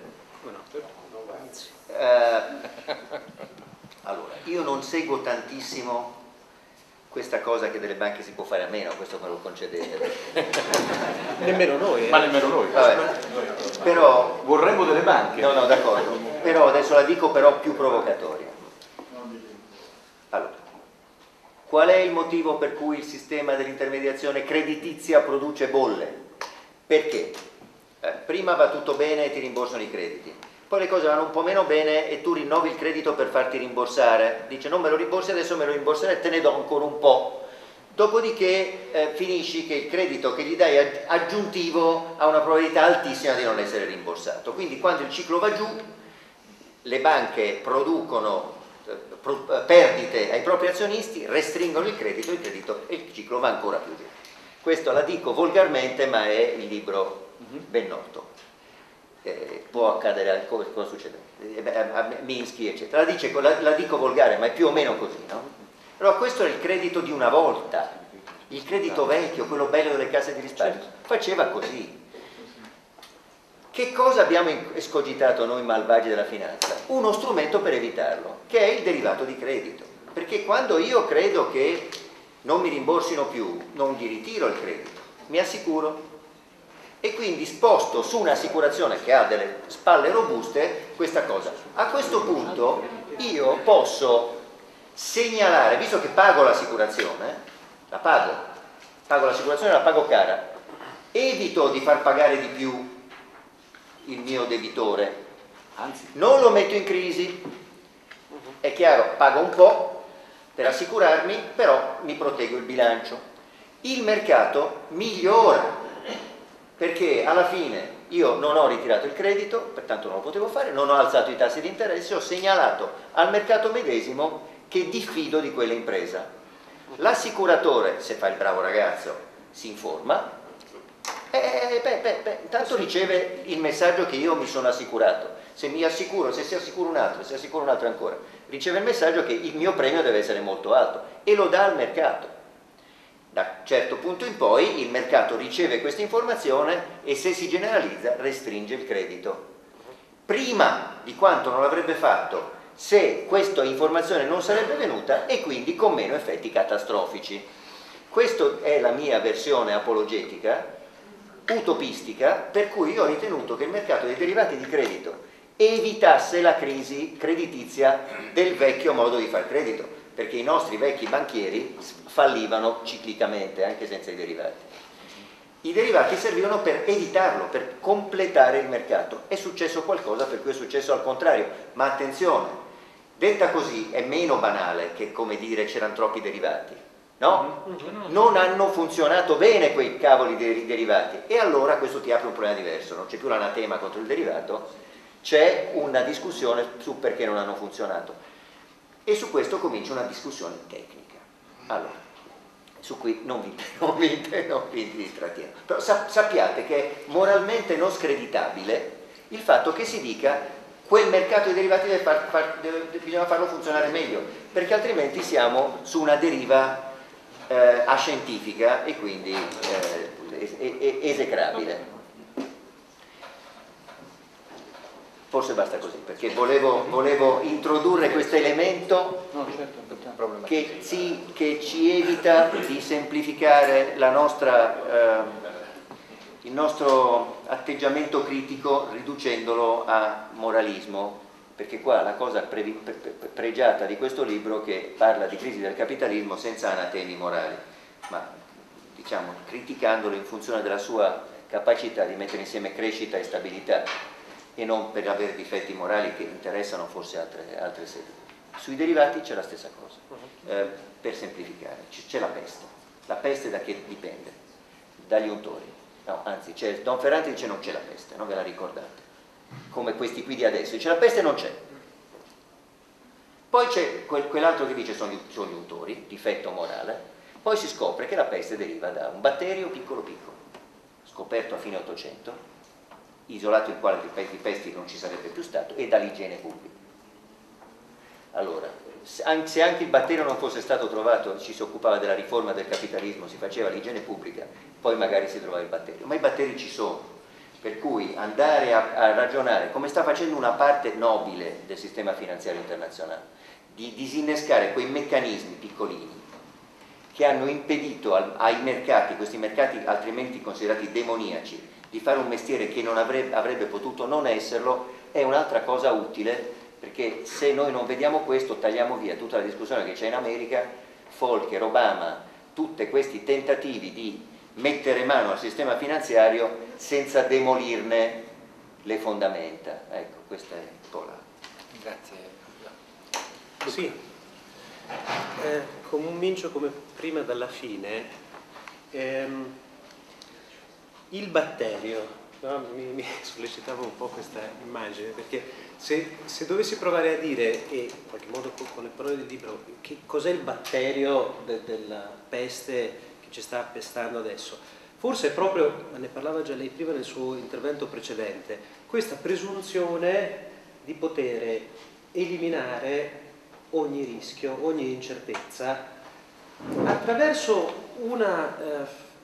Allora, io non seguo tantissimo questa cosa che delle banche si può fare a meno, questo me lo concedete. Nemmeno noi. Ma nemmeno noi. Vabbè. Però Vorremmo delle banche. no, d'accordo. Però adesso la dico però più provocatoria. Allora, qual è il motivo per cui il sistema dell'intermediazione creditizia produce bolle? Perché? Prima va tutto bene e ti rimborsano i crediti, poi le cose vanno un po' meno bene e tu rinnovi il credito per farti rimborsare, dice non me lo rimborsi adesso, me lo rimborserai e te ne do ancora un po', dopodiché finisci che il credito che gli dai aggiuntivo ha una probabilità altissima di non essere rimborsato, quindi quando il ciclo va giù le banche producono perdite ai propri azionisti, restringono il credito e il ciclo va ancora più giù. Questo la dico volgarmente, ma è il libro ben noto. Può accadere, cosa succede? A Minsky, eccetera. La dico volgare, ma è più o meno così, no? Allora questo è il credito di una volta, il credito vecchio, quello bello delle casse di risparmio, faceva così. Che cosa abbiamo escogitato noi malvagi della finanza? Uno strumento per evitarlo, che è il derivato di credito. Perché quando io credo che non mi rimborsino più, non gli ritiro il credito, mi assicuro e quindi sposto su un'assicurazione che ha delle spalle robuste questa cosa. A questo punto io posso segnalare, visto che pago l'assicurazione, pago l'assicurazione, la pago cara, evito di far pagare di più il mio debitore Non lo metto in crisi, è chiaro, pago un po' per assicurarmi, però mi proteggo il bilancio. Il mercato migliora, perché alla fine io non ho ritirato il credito, pertanto non lo potevo fare, non ho alzato i tassi di interesse, ho segnalato al mercato medesimo che diffido di quella impresa. L'assicuratore, se fa il bravo ragazzo, si informa, intanto riceve il messaggio che io mi sono assicurato. Se mi assicuro, se si assicura un altro, se assicura un altro ancora, riceve il messaggio che il mio premio deve essere molto alto e lo dà al mercato. Da un certo punto in poi il mercato riceve questa informazione e se si generalizza restringe il credito. Prima di quanto non l'avrebbe fatto se questa informazione non sarebbe venuta e quindi con meno effetti catastrofici. Questa è la mia versione apologetica, utopistica, per cui io ho ritenuto che il mercato dei derivati di credito evitasse la crisi creditizia del vecchio modo di far credito, perché i nostri vecchi banchieri fallivano ciclicamente anche senza i derivati. I derivati servivano per evitarlo, per completare il mercato. È successo qualcosa per cui è successo al contrario, ma attenzione, detta così è meno banale che come dire c'erano troppi derivati, no? Non hanno funzionato bene quei cavoli dei derivati e allora questo ti apre un problema diverso, non c'è più l'anatema contro il derivato, c'è una discussione su perché non hanno funzionato e su questo comincia una discussione tecnica. Allora, su cui non vi distrattiamo, però sappiate che è moralmente non screditabile il fatto che si dica quel mercato dei derivati bisogna farlo funzionare meglio, perché altrimenti siamo su una deriva ascientifica e quindi esecrabile. Forse basta così, perché volevo introdurre questo elemento che ci evita di semplificare il nostro atteggiamento critico riducendolo a moralismo, perché qua la cosa pregiata di questo libro che parla di crisi del capitalismo senza anatemi morali, ma diciamo criticandolo in funzione della sua capacità di mettere insieme crescita e stabilità e non per avere difetti morali che interessano forse altre sedi. Sui derivati c'è la stessa cosa, per semplificare, c'è la peste da che dipende? Dagli untori, no, anzi Don Ferrante dice non c'è la peste, non ve la ricordate, come questi qui di adesso, dice la peste non c'è, poi c'è quell'altro che dice sono gli untori, difetto morale, poi si scopre che la peste deriva da un batterio piccolo piccolo, scoperto a fine 800, isolato il quale di pesti non ci sarebbe più stato, e dall'igiene pubblica. Allora, se anche il batterio non fosse stato trovato, ci si occupava della riforma del capitalismo, si faceva l'igiene pubblica, poi magari si trovava il batterio, ma i batteri ci sono, per cui andare a ragionare, come sta facendo una parte nobile del sistema finanziario internazionale, di disinnescare quei meccanismi piccolini che hanno impedito ai mercati, questi mercati altrimenti considerati demoniaci, di fare un mestiere che non avrebbe potuto non esserlo, è un'altra cosa utile, perché se noi non vediamo questo tagliamo via tutta la discussione che c'è in America, Volcker, Obama, tutti questi tentativi di mettere mano al sistema finanziario senza demolirne le fondamenta. Ecco, questa è un po' la... Grazie. Sì, comincio come prima dalla fine. Il batterio, no? mi sollecitava un po' questa immagine, perché se dovessi provare a dire, e in qualche modo con le parole del libro, che cos'è il batterio della peste che ci sta appestando adesso, forse è proprio, ne parlava già lei prima nel suo intervento precedente, questa presunzione di poter eliminare ogni rischio, ogni incertezza attraverso una...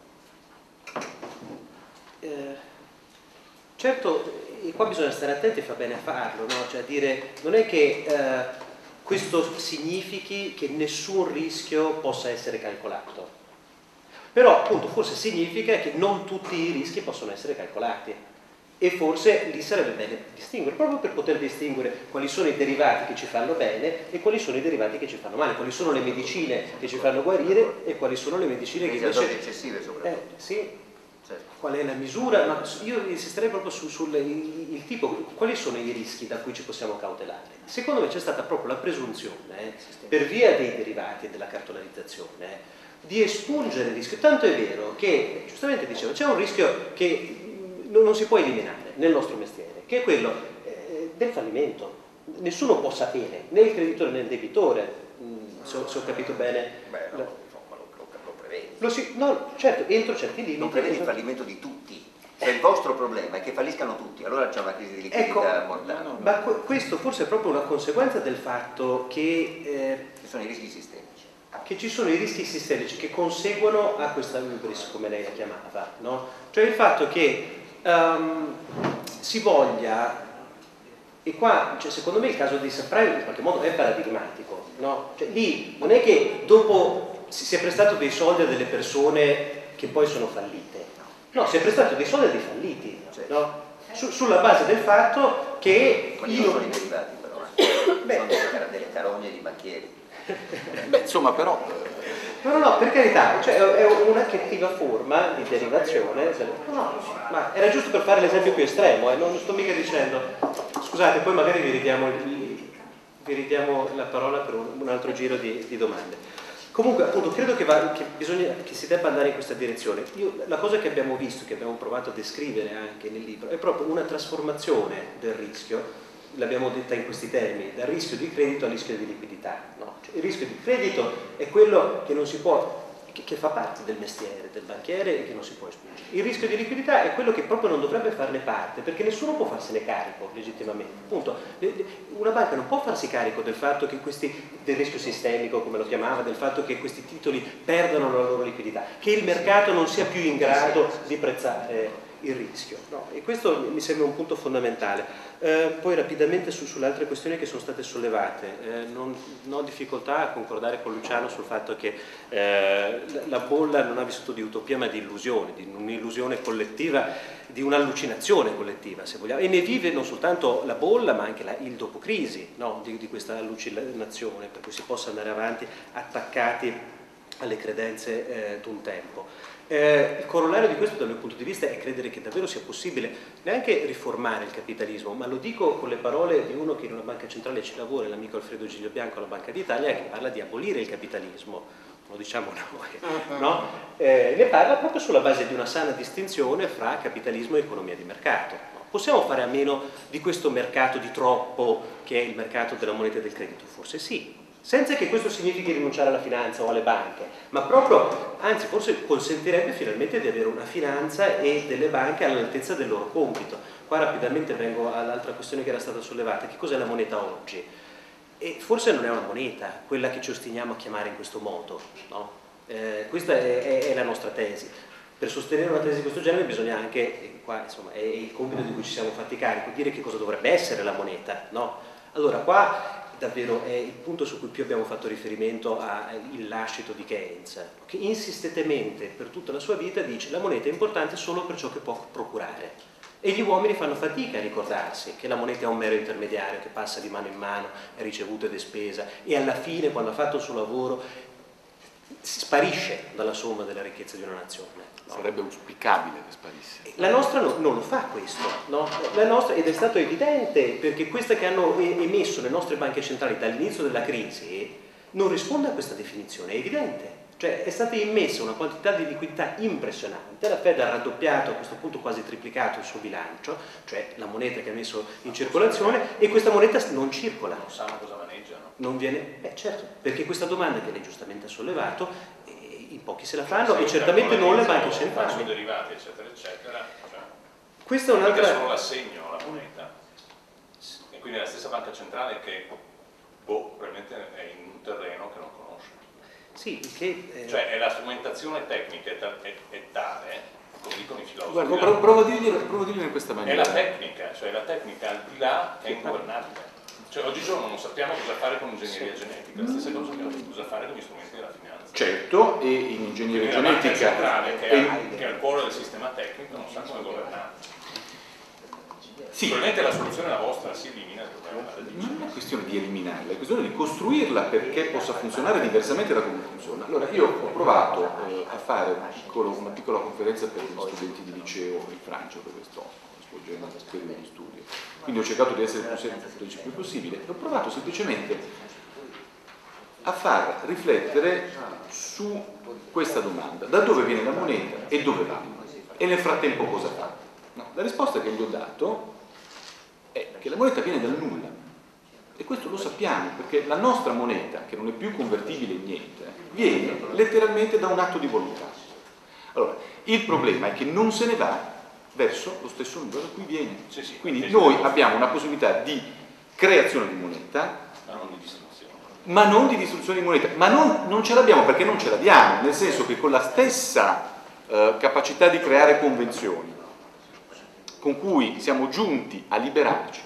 certo, e qua bisogna stare attenti e fa bene a farlo, no? Cioè dire, non è che questo significhi che nessun rischio possa essere calcolato, però appunto forse significa che non tutti i rischi possono essere calcolati e forse lì sarebbe bene distinguere, proprio per poter distinguere quali sono i derivati che ci fanno bene e quali sono i derivati che ci fanno male, quali sono le medicine che ci fanno guarire e quali sono le medicine che invece... eccessive soprattutto. Sì. Qual è la misura? No, io insisterei proprio sul tipo, quali sono i rischi da cui ci possiamo cautelare? Secondo me c'è stata proprio la presunzione, per via dei derivati e della cartolarizzazione, di espungere il rischio. Tanto è vero che, giustamente dicevo, c'è un rischio che non si può eliminare nel nostro mestiere, che è quello del fallimento. Nessuno può sapere, né il creditore né il debitore, se ho capito bene. Beh, no, insomma, lo prevede. No, certo, entro certi limiti. Non prevede il fallimento di tutti. Se il vostro problema è che falliscano tutti, allora c'è una crisi di liquidità mortale. Ma questo forse è proprio una conseguenza del fatto che ci sono i rischi sistemici. Che ci sono i rischi sistemici che conseguono a questa hubris, come lei la chiamava, no? Cioè il fatto che si voglia, e qua cioè, secondo me il caso dei subprime in qualche modo è paradigmatico, no? Cioè, lì non è che dopo si è prestato dei soldi a delle persone che poi sono fallite, no, si è prestato dei soldi a dei falliti, no? Sulla base del fatto che ma non sono i derivati però, sono delle carogne di banchieri. Beh, insomma, però... No, per carità, cioè è una cattiva forma di derivazione. No, ma era giusto per fare l'esempio più estremo, non sto mica dicendo. Scusate, poi magari vi ridiamo la parola per un altro giro di domande. Comunque, appunto, credo che si debba andare in questa direzione. La cosa che abbiamo visto, che abbiamo provato a descrivere anche nel libro, è proprio una trasformazione del rischio. L'abbiamo detta in questi termini, dal rischio di credito al rischio di liquidità, no? Cioè, il rischio di credito è quello che non si può, che fa parte del mestiere del banchiere e che non si può espungere. Il rischio di liquidità è quello che proprio non dovrebbe farne parte, perché nessuno può farsene carico legittimamente. Appunto, una banca non può farsi carico del fatto che del rischio sistemico, come lo chiamava, del fatto che questi titoli perdano la loro liquidità, che il mercato non sia più in grado di prezzare il rischio, no? E questo mi sembra un punto fondamentale. Poi rapidamente sulle altre questioni che sono state sollevate, non ho difficoltà a concordare con Luciano sul fatto che la bolla non ha vissuto di utopia ma di illusione, di un'illusione collettiva, di un'allucinazione collettiva se vogliamo, e ne vive non soltanto la bolla ma anche il dopocrisi, no? di questa allucinazione, per cui si possa andare avanti attaccati alle credenze d'un tempo. Il corollario di questo dal mio punto di vista è credere che davvero sia possibile neanche riformare il capitalismo, ma lo dico con le parole di uno che in una banca centrale ci lavora, l'amico Alfredo Giglio Bianco alla Banca d'Italia, che parla di abolire il capitalismo, lo diciamo noi, no? Ne parla proprio sulla base di una sana distinzione fra capitalismo e economia di mercato. No? Possiamo fare a meno di questo mercato di troppo che è il mercato della moneta e del credito? Forse sì. Senza che questo significhi rinunciare alla finanza o alle banche, ma proprio, anzi forse consentirebbe finalmente di avere una finanza e delle banche all'altezza del loro compito. Qua rapidamente vengo all'altra questione che era stata sollevata: che cos'è la moneta oggi? E forse non è una moneta, quella che ci ostiniamo a chiamare in questo modo, no? Questa è la nostra tesi. Per sostenere una tesi di questo genere bisogna anche, e qua insomma è il compito di cui ci siamo fatti carico, dire che cosa dovrebbe essere la moneta, no? Allora qua davvero è il punto su cui più abbiamo fatto riferimento al lascito di Keynes, che insistentemente per tutta la sua vita dice: la moneta è importante solo per ciò che può procurare, e gli uomini fanno fatica a ricordarsi che la moneta è un mero intermediario che passa di mano in mano, è ricevuta ed è spesa, e alla fine, quando ha fatto il suo lavoro, sparisce dalla somma della ricchezza di una nazione. No? Sarebbe auspicabile che sparisse. La nostra non lo fa questo, no? La nostra, ed è stato evidente, perché queste che hanno emesso le nostre banche centrali dall'inizio della crisi non risponde a questa definizione, è evidente. Cioè è stata immessa una quantità di liquidità impressionante, la Fed ha raddoppiato, a questo punto quasi triplicato il suo bilancio, cioè la moneta che ha messo in circolazione, e questa moneta non circola. Non sanno cosa maneggiano. Non viene, certo, perché questa domanda che lei giustamente ha sollevato, in pochi se la fanno, e certamente non le banche centrali. Sono derivati, eccetera, eccetera. Cioè, questa è un'altra... solo l'assegno alla moneta. E quindi è la stessa banca centrale che, probabilmente è in un terreno che non conosce. Sì, che... Cioè, la strumentazione tecnica è tale, come dicono i filosofi. Guarda, provo a dirlo in questa maniera. È la tecnica al di là è ingovernabile. Cioè, oggigiorno non sappiamo cosa fare con l'ingegneria genetica, la stessa cosa che cosa fare con gli strumenti della finanza. Certo, e in ingegneria genetica centrale che è al cuore del sistema tecnico non sa come governare. Sì. Probabilmente la soluzione è la vostra, si elimina il problema. Non è una questione di eliminarla, è questione di costruirla perché possa funzionare diversamente da come funziona. Allora, io ho provato a fare una piccola conferenza per gli studenti di liceo in Francia, dove sto svolgendo questo periodo di studio. Quindi ho cercato di essere il più possibile e ho provato semplicemente a far riflettere su questa domanda: da dove viene la moneta e dove va? E nel frattempo cosa fa? No, la risposta che gli ho dato è che la moneta viene dal nulla, e questo lo sappiamo perché la nostra moneta, che non è più convertibile in niente, viene letteralmente da un atto di volontà. Allora, il problema è che non se ne va verso lo stesso numero da cui viene. Quindi noi abbiamo una possibilità di creazione di moneta, ma non di distruzione di moneta. Ma non ce l'abbiamo perché non ce l'abbiamo, nel senso che con la stessa capacità di creare convenzioni con cui siamo giunti a liberarci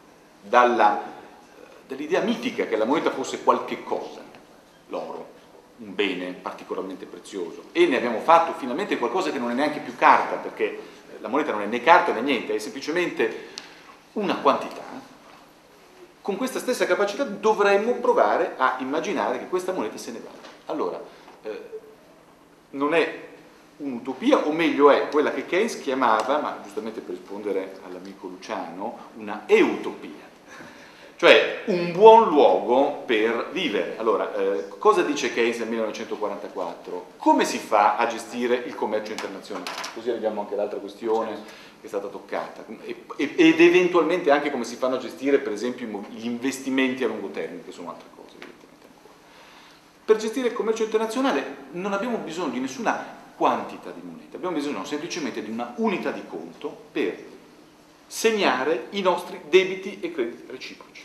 dall'idea mitica che la moneta fosse qualche cosa, l'oro, un bene particolarmente prezioso, e ne abbiamo fatto finalmente qualcosa che non è neanche più carta, perché la moneta non è né carta né niente, è semplicemente una quantità. Con questa stessa capacità dovremmo provare a immaginare che questa moneta se ne vada. Allora, non è un'utopia, o meglio è quella che Keynes chiamava, ma giustamente per rispondere all'amico Luciano, una eutopia, cioè un buon luogo per vivere. Allora, cosa dice Keynes nel 1944? Come si fa a gestire il commercio internazionale? Così arriviamo anche all'altra questione che è stata toccata, ed eventualmente anche come si fanno a gestire per esempio gli investimenti a lungo termine, che sono altre cose evidentemente ancora. Per gestire il commercio internazionale non abbiamo bisogno di nessuna quantità di moneta, abbiamo bisogno semplicemente di una unità di conto per segnare i nostri debiti e crediti reciproci.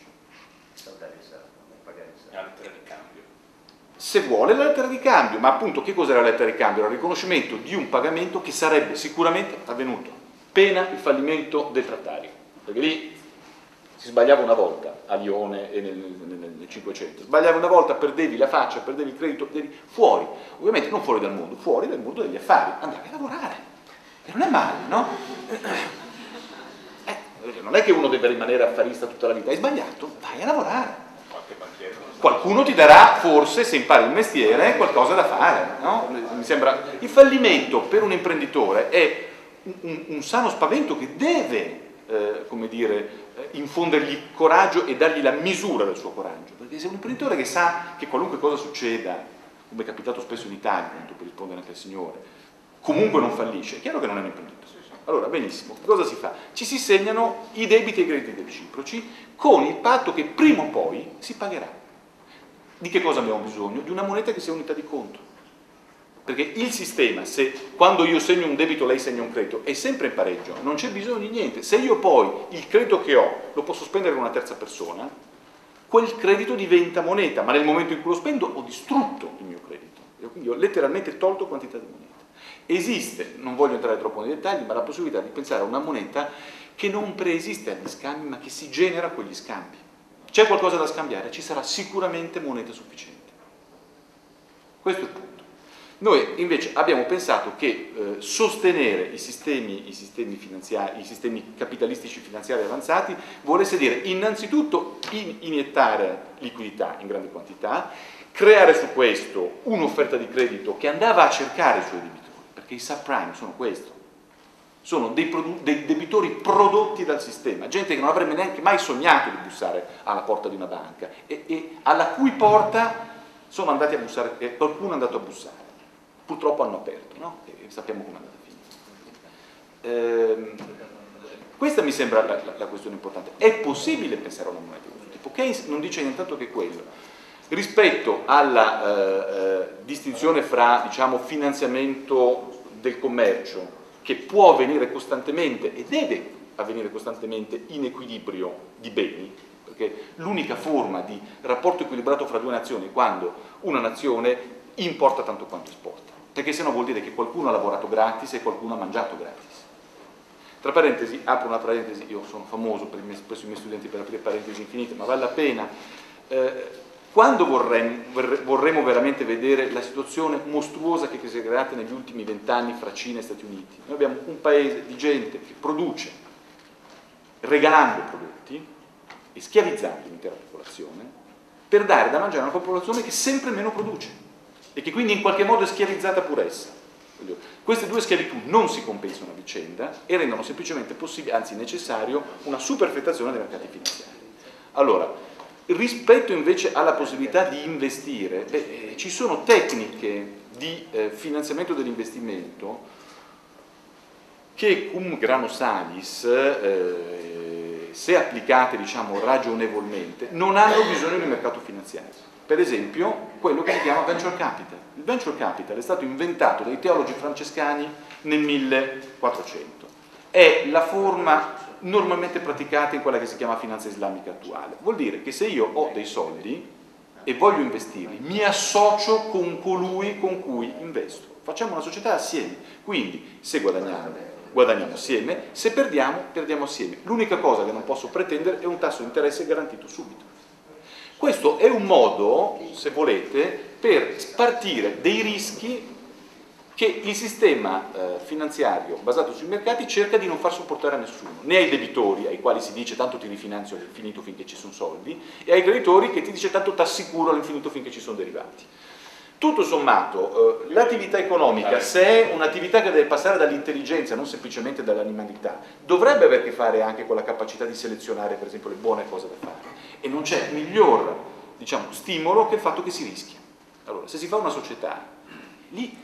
La lettera di cambio. Se vuole la lettera di cambio, ma appunto che cos'è la lettera di cambio? Era il riconoscimento di un pagamento che sarebbe sicuramente avvenuto pena il fallimento del trattario, perché lì si sbagliava una volta a Lione e nel 500, sbagliava una volta, perdevi la faccia, perdevi il credito, perdevi fuori, ovviamente non fuori dal mondo degli affari, andavi a lavorare, e non è male, no? Non è che uno deve rimanere affarista tutta la vita, hai sbagliato, vai a lavorare. Qualcuno ti darà, forse, se impari il mestiere, qualcosa da fare, no? Mi sembra, il fallimento per un imprenditore è un sano spavento che deve, come dire, infondergli coraggio e dargli la misura del suo coraggio, perché se un imprenditore che sa che qualunque cosa succeda, come è capitato spesso in Italia, per rispondere anche al signore, comunque non fallisce, è chiaro che non è un imprenditore. Allora, benissimo, cosa si fa? Ci si segnano i debiti e i crediti reciproci con il patto che prima o poi si pagherà. Di che cosa abbiamo bisogno? Di una moneta che sia unità di conto. Perché il sistema, se quando io segno un debito lei segna un credito, è sempre in pareggio, non c'è bisogno di niente. Se io poi il credito che ho lo posso spendere con una terza persona, quel credito diventa moneta, ma nel momento in cui lo spendo ho distrutto il mio credito. Quindi ho letteralmente tolto quantità di moneta. Esiste, non voglio entrare troppo nei dettagli, ma la possibilità di pensare a una moneta che non preesiste agli scambi, ma che si genera quegli scambi. C'è qualcosa da scambiare, ci sarà sicuramente moneta sufficiente. Questo è il punto. Noi invece abbiamo pensato che sostenere i sistemi capitalistici finanziari avanzati volesse dire innanzitutto iniettare liquidità in grandi quantità, creare su questo un'offerta di credito che andava a cercare i suoi debitori, perché i subprime sono questo, sono dei debitori prodotti dal sistema, gente che non avrebbe neanche mai sognato di bussare alla porta di una banca e alla cui porta sono andati a bussare, qualcuno è andato a bussare. Purtroppo hanno aperto, no? E sappiamo come è andata a finire. Questa mi sembra la questione importante. È possibile pensare a una moneta di questo tipo? Keynes non dice nient'altro che quello. Rispetto alla distinzione fra, diciamo, finanziamento del commercio, che può avvenire costantemente e deve avvenire costantemente in equilibrio di beni, perché l'unica forma di rapporto equilibrato fra due nazioni è quando una nazione importa tanto quanto esporta, perché sennò vuol dire che qualcuno ha lavorato gratis e qualcuno ha mangiato gratis. Tra parentesi, apro una parentesi, io sono famoso presso i miei studenti per aprire parentesi infinite, ma vale la pena. Quando vorremmo veramente vedere la situazione mostruosa che si è creata negli ultimi 20 anni fra Cina e Stati Uniti? Noi abbiamo un paese di gente che produce regalando prodotti e schiavizzando l'intera popolazione per dare da mangiare a una popolazione che sempre meno produce e che quindi in qualche modo è schiavizzata pur essa. Queste due schiavitù non si compensano a vicenda e rendono semplicemente possibile, anzi necessario, una superfettazione dei mercati finanziari. Allora, rispetto invece alla possibilità di investire, ci sono tecniche di finanziamento dell'investimento che cum grano salis, se applicate diciamo ragionevolmente, non hanno bisogno di mercato finanziario. Per esempio quello che si chiama venture capital. Il venture capital è stato inventato dai teologi francescani nel 1400. È la forma normalmente praticata in quella che si chiama finanza islamica attuale. Vuol dire che se io ho dei soldi e voglio investirli, mi associo con colui con cui investo. Facciamo una società assieme. Quindi se guadagniamo assieme, se perdiamo assieme. L'unica cosa che non posso pretendere è un tasso di interesse garantito subito. Questo è un modo, se volete, per spartire dei rischi che il sistema finanziario basato sui mercati cerca di non far sopportare a nessuno, né ai debitori, ai quali si dice tanto ti rifinanzio all'infinito finché ci sono soldi, e ai creditori che ti dice tanto ti assicuro all'infinito finché ci sono derivati. Tutto sommato, l'attività economica, se è un'attività che deve passare dall'intelligenza, non semplicemente dall'animalità, dovrebbe avere a che fare anche con la capacità di selezionare, per esempio, le buone cose da fare. E non c'è miglior, diciamo, stimolo che il fatto che si rischia. Allora, se si fa una società, lì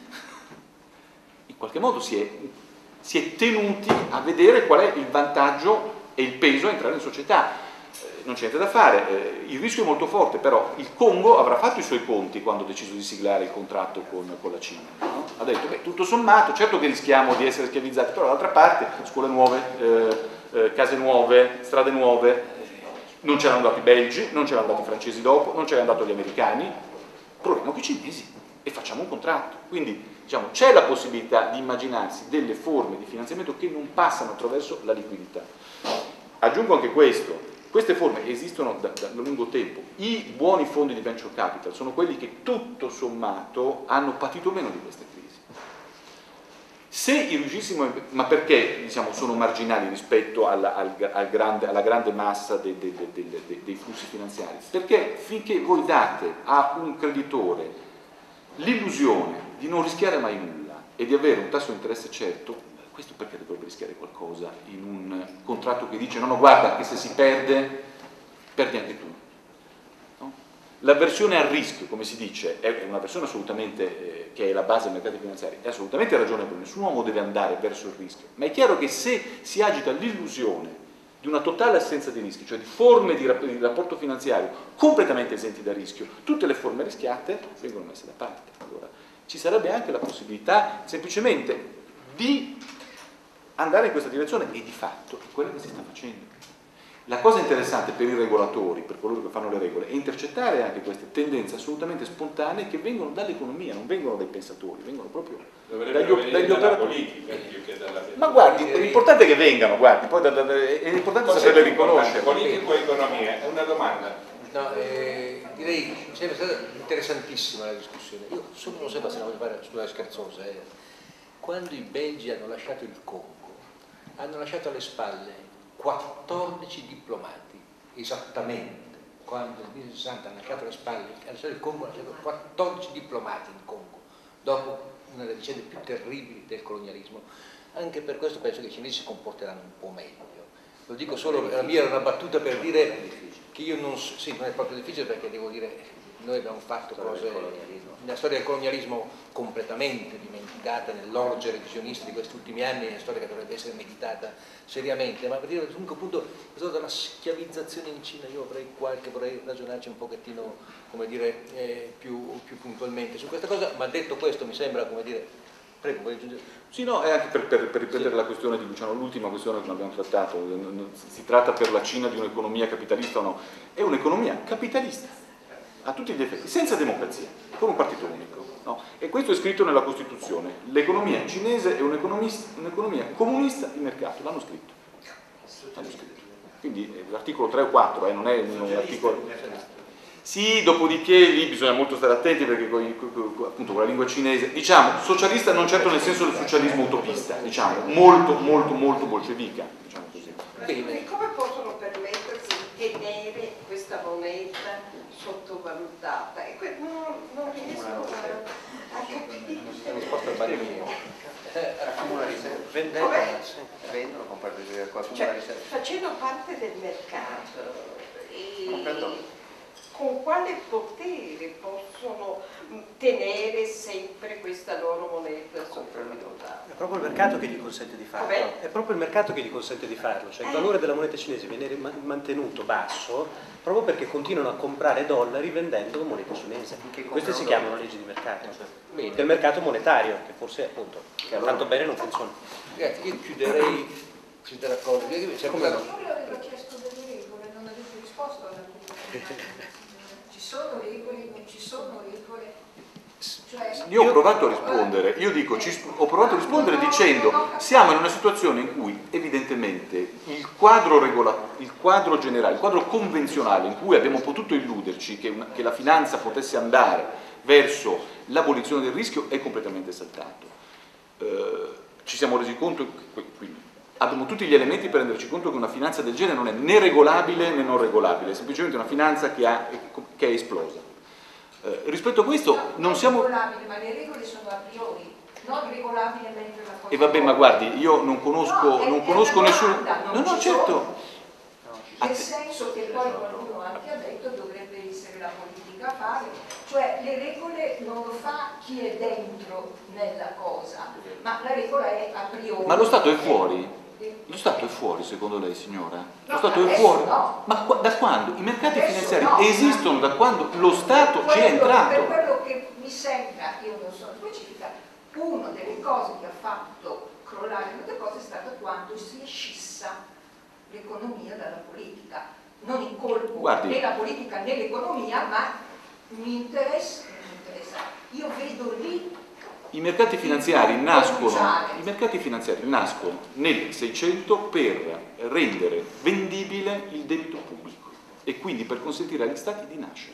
in qualche modo si è tenuti a vedere qual è il vantaggio e il peso a entrare in società. Non c'è niente da fare, il rischio è molto forte, però il Congo avrà fatto i suoi conti quando ha deciso di siglare il contratto con la Cina, no? Ha detto, beh, tutto sommato, certo che rischiamo di essere schiavizzati, però dall'altra parte scuole nuove, case nuove, strade nuove, non c'erano andati i belgi, non c'erano andati i francesi dopo, non c'erano andati gli americani, proviamo che i cinesi e facciamo un contratto. Quindi diciamo, c'è la possibilità di immaginarsi delle forme di finanziamento che non passano attraverso la liquidità. Aggiungo anche questo. Queste forme esistono da lungo tempo. I buoni fondi di venture capital sono quelli che tutto sommato hanno patito meno di queste crisi. Se riuscissimo, ma perché diciamo, sono marginali rispetto alla grande massa dei flussi finanziari? Perché finché voi date a un creditore l'illusione di non rischiare mai nulla e di avere un tasso di interesse certo, questo perché dovrebbe rischiare qualcosa in un contratto che dice no, guarda che se si perde, perdi anche tu. No? L'avversione al rischio, come si dice, è una versione assolutamente che è la base dei mercati finanziari, è assolutamente ragionevole, nessun uomo deve andare verso il rischio, ma è chiaro che se si agita l'illusione di una totale assenza di rischi, cioè di forme di rapporto finanziario completamente esenti da rischio, tutte le forme rischiate vengono messe da parte. Allora, ci sarebbe anche la possibilità semplicemente di andare in questa direzione e di fatto è quello che si sta facendo. La cosa interessante per i regolatori, per coloro che fanno le regole, è intercettare anche queste tendenze assolutamente spontanee che vengono dall'economia, non vengono dai pensatori, vengono proprio dagli operatori. Ma guardi, l'importante è che vengano, guardi, poi è importante saperle riconoscere. Politico e economia, è una domanda. No, direi che è stata interessantissima la discussione. Io solo non so se la voglio fare sulla scherzosa. Quando i belgi hanno lasciato il Congo, hanno lasciato alle spalle 14 diplomati, esattamente, quando nel 1960 hanno lasciato alle spalle, hanno lasciato il Congo, hanno lasciato 14 diplomati in Congo, dopo una delle vicende più terribili del colonialismo. Anche per questo penso che i cinesi si comporteranno un po' meglio. Lo dico solo, la mia era una battuta per dire che io non so, sì, non è proprio difficile perché devo dire, noi abbiamo fatto cose nella storia del colonialismo completamente dimenticata nell'orge revisionista di questi ultimi anni, è una storia che dovrebbe essere meditata seriamente, ma per dire l'unico punto è stata la schiavizzazione in Cina. Io vorrei ragionarci un pochettino, come dire, più puntualmente su questa cosa, ma detto questo mi sembra, come dire, prego, vuoi aggiungere? Sì, no, è anche per ripetere sì. La questione di Luciano, l'ultima questione che non abbiamo trattato, si tratta per la Cina di un'economia capitalista o no? È un'economia capitalista a tutti gli effetti, senza democrazia, con un partito unico. No? E questo è scritto nella Costituzione. L'economia cinese è un'economia comunista di mercato, l'hanno scritto. Quindi l'articolo 3 o 4, non è un articolo... Sì, dopodiché lì bisogna molto stare attenti perché appunto con la lingua cinese, diciamo, socialista non certo nel senso del socialismo utopista, diciamo, molto bolscevica, diciamo così. Come moneta sottovalutata e non riesco a capire. La risposta al bagno mio. Accumula riserve. Vendono, comprare riserve. Facendo parte del mercato con quale potere possono tenere sempre questa loro moneta sottovalutata? È proprio il mercato che gli consente di farlo. È proprio il mercato che gli consente di farlo, cioè il valore della moneta cinese viene mantenuto basso proprio perché continuano a comprare dollari vendendo moneta cinese. Queste si chiamano leggi di mercato, del mercato monetario, che forse appunto tanto bene non funziona. Ragazzi, io chiuderei, siete d'accordo? Io le avevo chiesto delle regole, non avete risposto alla mia. Ci sono regole, non ci sono regole. Cioè, io ho provato a rispondere, ho provato a rispondere dicendo siamo in una situazione in cui evidentemente il quadro generale, il quadro convenzionale in cui abbiamo potuto illuderci che la finanza potesse andare verso l'abolizione del rischio è completamente saltato. Ci siamo resi conto, quindi abbiamo tutti gli elementi per renderci conto che una finanza del genere non è né regolabile né non regolabile, è semplicemente una finanza che è esplosa. Rispetto a questo non siamo... Ma le regole sono a priori, non regolabile mentre la cosa... E vabbè, ma guardi, io non conosco nessuno... No, certo. Nel senso che poi qualcuno anche ha detto dovrebbe essere la politica a fare, cioè le regole non lo fa chi è dentro nella cosa, ma la regola è a priori. Ma lo Stato è fuori? Lo Stato è fuori secondo lei, signora? Lo Stato è adesso fuori? no. Ma da quando? I mercati Adesso finanziari no. esistono da quando lo Stato ci è entrato. Per quello che mi sembra, io non sono specifica, una delle cose che ha fatto crollare molte cose è stata quando si è scissa l'economia dalla politica. Non incolpo né la politica né l'economia, ma mi interessa. Io vedo lì. I mercati finanziari nascono nel 600 per rendere vendibile il debito pubblico e quindi per consentire agli stati di nascere.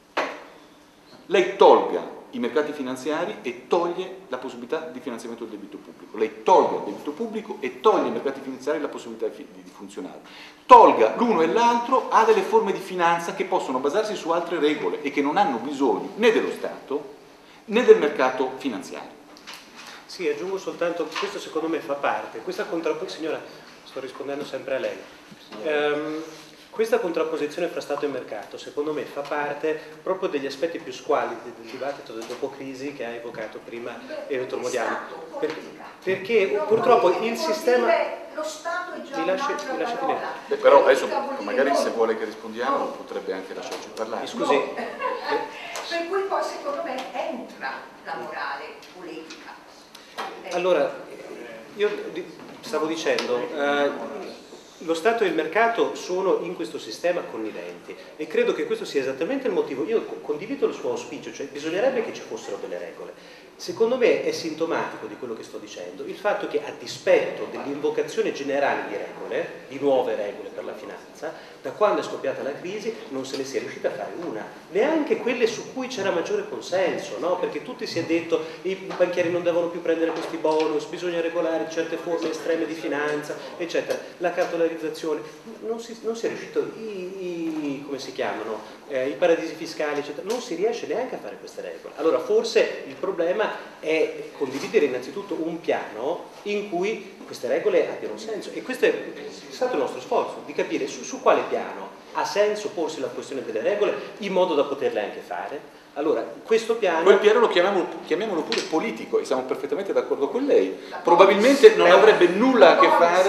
Lei tolga i mercati finanziari e toglie la possibilità di finanziamento del debito pubblico. Lei tolga il debito pubblico e toglie ai mercati finanziari la possibilità di funzionare. Tolga l'uno e l'altro a delle forme di finanza che possono basarsi su altre regole e che non hanno bisogno né dello Stato né del mercato finanziario. Sì, aggiungo soltanto, questo secondo me fa parte, signora, sto rispondendo sempre a lei, questa contrapposizione fra Stato e mercato secondo me fa parte proprio degli aspetti più squallidi del dibattito del dopo-crisi che ha evocato prima il dottor Modiano, perché purtroppo il sistema... Lo Stato è già mi lasci finire. Però adesso magari se vuole che rispondiamo potrebbe anche lasciarci parlare. Scusi. Per cui poi secondo me entra la morale politica. Allora, io stavo dicendo, lo Stato e il mercato sono in questo sistema conniventi e credo che questo sia esattamente il motivo. Io condivido il suo auspicio, cioè bisognerebbe che ci fossero delle regole. Secondo me è sintomatico di quello che sto dicendo il fatto che a dispetto dell'invocazione generale di regole, di nuove regole per la finanza, da quando è scoppiata la crisi non se ne sia riuscita a fare una, neanche quelle su cui c'era maggiore consenso, no? Perché tutti si è detto i banchieri non devono più prendere questi bonus, bisogna regolare certe forme estreme di finanza, eccetera. La cartolarizzazione, non si è riuscito, come si chiamano? I paradisi fiscali, eccetera, non si riesce neanche a fare queste regole. Allora forse il problema è condividere innanzitutto un piano in cui queste regole abbiano senso e questo è stato il nostro sforzo di capire su quale piano ha senso porsi la questione delle regole in modo da poterle anche fare. Allora, questo piano... Quel piano lo chiamiamolo pure politico e siamo perfettamente d'accordo con lei. Probabilmente non avrebbe nulla a che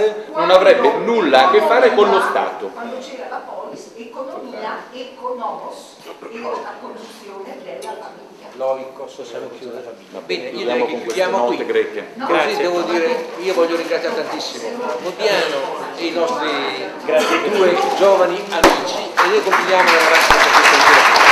fare con lo Stato. Quando c'era la polis, economia, economos, era la conduzione della famiglia. Loicos, possiamo chiudere la famiglia. Bene, io direi che chiudiamo qui. Greche. Così devo dire, io voglio ringraziare tantissimo Modiano e i nostri due giovani amici e noi continuiamo a lavorare su questa